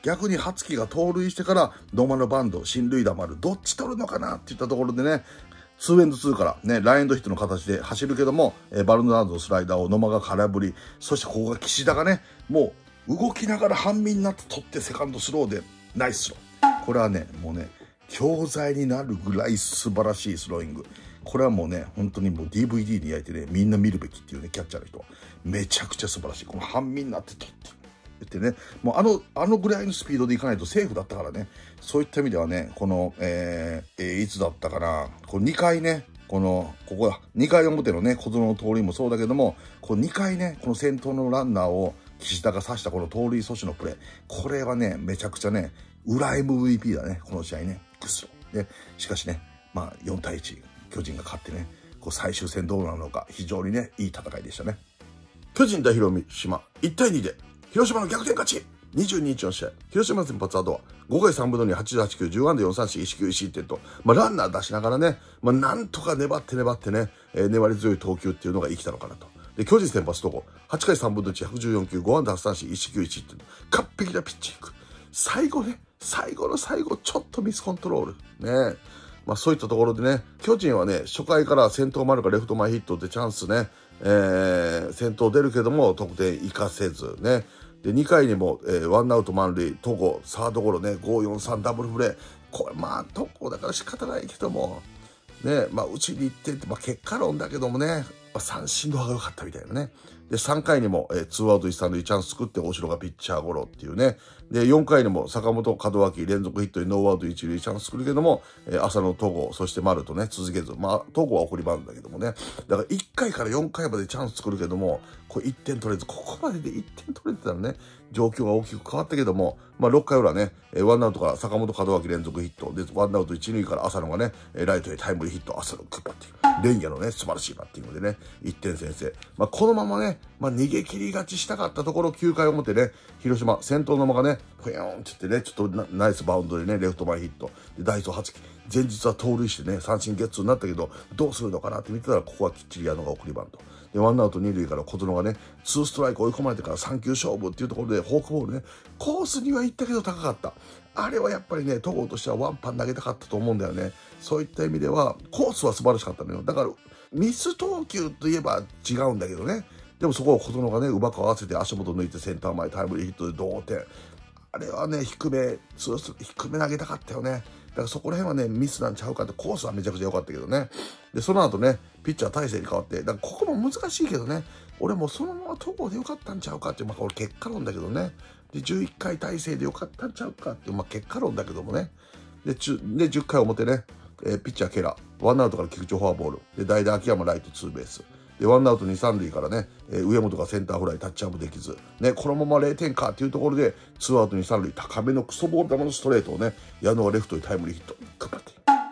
逆に初木が盗塁してから野間のバンド、進塁打丸、どっち取るのかなっていったところでね、2&2からね、ライエンドヒットの形で走るけども、バルナードのスライダーを野間が空振り、そしてここが岸田がね、もう動きながら半身になって取ってセカンドスローでナイススロー。これはね、もうね、教材になるぐらい素晴らしいスローイング。これはもうね、本当にもう DVD に焼いてね、みんな見るべきっていうね、キャッチャーの人。めちゃくちゃ素晴らしい。この半身になって取って。言ってね、もうあのぐらいのスピードでいかないとセーフだったからね、そういった意味ではね、この、いつだったかな、こう2回ね、ここだ、2回表のね、小園の盗塁もそうだけども、こう2回ね、この先頭のランナーを岸田が刺したこの盗塁阻止のプレー、これはね、めちゃくちゃね、裏 MVP だね、この試合ね、グッソ。で、しかしね、まあ4対1、巨人が勝ってね、こう最終戦どうなのか、非常にね、いい戦いでしたね。巨人対広島、1対2で、広島の逆転勝ち !22 日の試合。広島先発アドは5回3分の2、88球、10安打4三振、1四球1失点と、ランナー出しながらね、なんとか粘ってね、粘り強い投球っていうのが生きたのかなと。で、巨人先発戸郷、8回3分の1、114球、5安打8三振、1四球1失点。完璧なピッチング。最後ね、最後の最後、ちょっとミスコントロール。ね。そういったところでね、巨人はね、初回から先頭丸がレフト前ヒットでチャンスね、先頭出るけども、得点生かせずね。で、2回にも、ワンアウト満塁、戸郷、サードゴロね、5-4-3ダブルプレー。これ、戸郷だから仕方ないけども、ね、うちに1点って、結果論だけどもね、三振の方が良かったみたいなね。で、3回にも、ツーアウト1、3塁チャンス作って、大城がピッチャーゴロっていうね。で、4回にも坂本、門脇連続ヒットにノーアウト1塁チャンス作るけども、浅野、戸郷、そして丸とね、続けず。戸郷は送りバウンドだけどもね。だから1回から4回までチャンス作るけども、これ1点取れず、ここまでで1点取れてたらね、状況が大きく変わったけども、6回裏ね、ワンアウトから坂本、門脇連続ヒット。で、ワンアウト1塁から浅野がね、ライトへタイムリーヒット、浅野クッパっていう。連夜のね、素晴らしいバッティングでね、1点先制。このままね、逃げ切り勝ちしたかったところ、9回表ね、広島、先頭の馬がね、ぽよーんって言ってね、ちょっとナイスバウンドでね、レフト前ヒット。で、ダイソー初期。前日は盗塁してね、三振ゲッツーになったけど、どうするのかなって見てたら、ここはきっちり矢野が送りバント。で、ワンアウト2塁から小園がね、2ストライク追い込まれてから3球勝負っていうところで、フォークボールね、コースには行ったけど高かった。あれはやっぱりね、戸郷としてはワンパン投げたかったと思うんだよね。そういった意味では、コースは素晴らしかったのよ。だから、ミス投球といえば違うんだけどね。でもそこを小園がね、うまく合わせて足元抜いてセンター前タイムリーヒットで同点。あれはね、低め投げたかったよね。だからそこら辺はね、ミスなんちゃうかって、コースはめちゃくちゃ良かったけどね。で、その後ね、ピッチャー大勢に変わって、だからここも難しいけどね、俺もそのまま戸郷で良かったんちゃうかっていう、これ結果論だけどね。で、11回大勢で良かったんちゃうかっていう、結果論だけどもね。で、10回表ね、ピッチャーケラ、ワンアウトから菊池フォアボール。で、代打秋山ライトツーベース。で、ワンアウト2、3塁からね、上本がセンターフライタッチアップできず、ね、このまま0点かっていうところで、ツーアウト2、3塁、高めのクソボール球のストレートをね、矢野がレフトにタイムリーヒット、配って、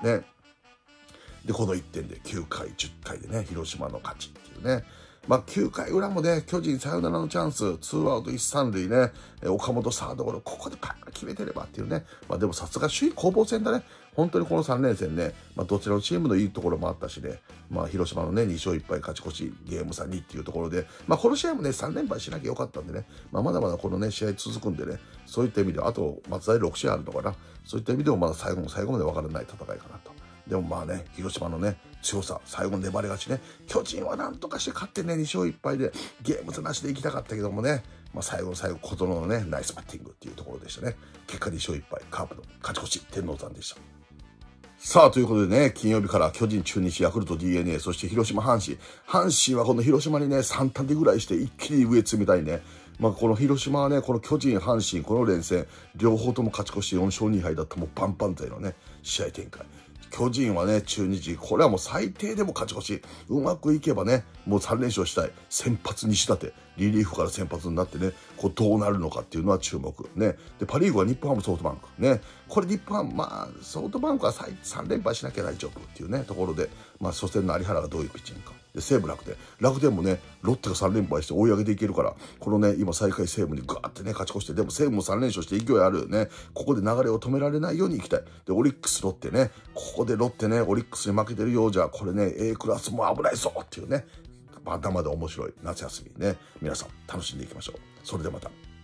ね。で、この1点で9回、10回でね、広島の勝ちっていうね。9回裏もね、巨人サヨナラのチャンス、ツーアウト1、3塁ね、岡本サードゴロ、ここでパッと決めてればっていうね。でもさすが首位攻防戦だね。本当にこの3連戦ね、どちらのチームのいいところもあったしね、広島のね、2勝1敗勝ち越し、ゲーム差2っていうところで、この試合もね、3連敗しなきゃよかったんでね、まだまだこのね、試合続くんでね、そういった意味では、あと、松田で6試合あるのかな。そういった意味でもまだ最後の最後まで分からない戦いかなと。でもね、広島のね、強さ、最後の粘り勝ちね、巨人はなんとかして勝ってね、2勝1敗でゲーム差なしで行きたかったけどもね、最後の最後、小園のね、ナイスバッティングっていうところでしたね。結果2勝1敗、カープの勝ち越し、天王山でした。さあ、ということでね、金曜日から巨人、中日、ヤクルト、DNA、そして広島、阪神。阪神はこの広島にね、3単でぐらいして一気に上詰めたいね。この広島はね、この巨人、阪神、この連戦、両方とも勝ち越して4勝2敗だったもうパンパン勢のね、試合展開。巨人はね、中日、これはもう最低でも勝ち越し、うまくいけばね、もう3連勝したい。先発西舘、リリーフから先発になってね、どうなるのかっていうのは注目。ね。で、パリーグは日本ハムソフトバンク。ね。これ日本ハム、ソフトバンクは3連敗しなきゃ大丈夫っていうね、ところで、初戦の有原がどういうピッチングか。で、西武楽天もね、ロッテが3連敗して追い上げていけるから、このね、今最下位西武にガーってね、勝ち越して、でも西武も3連勝して勢いあるよね。ここで流れを止められないように行きたい。で、オリックス、ロッテね、ここでロッテね、オリックスに負けてるようじゃ、これね、A クラスも危ないぞっていうね、まだまだ面白い夏休みね、皆さん楽しんでいきましょう。それではまた。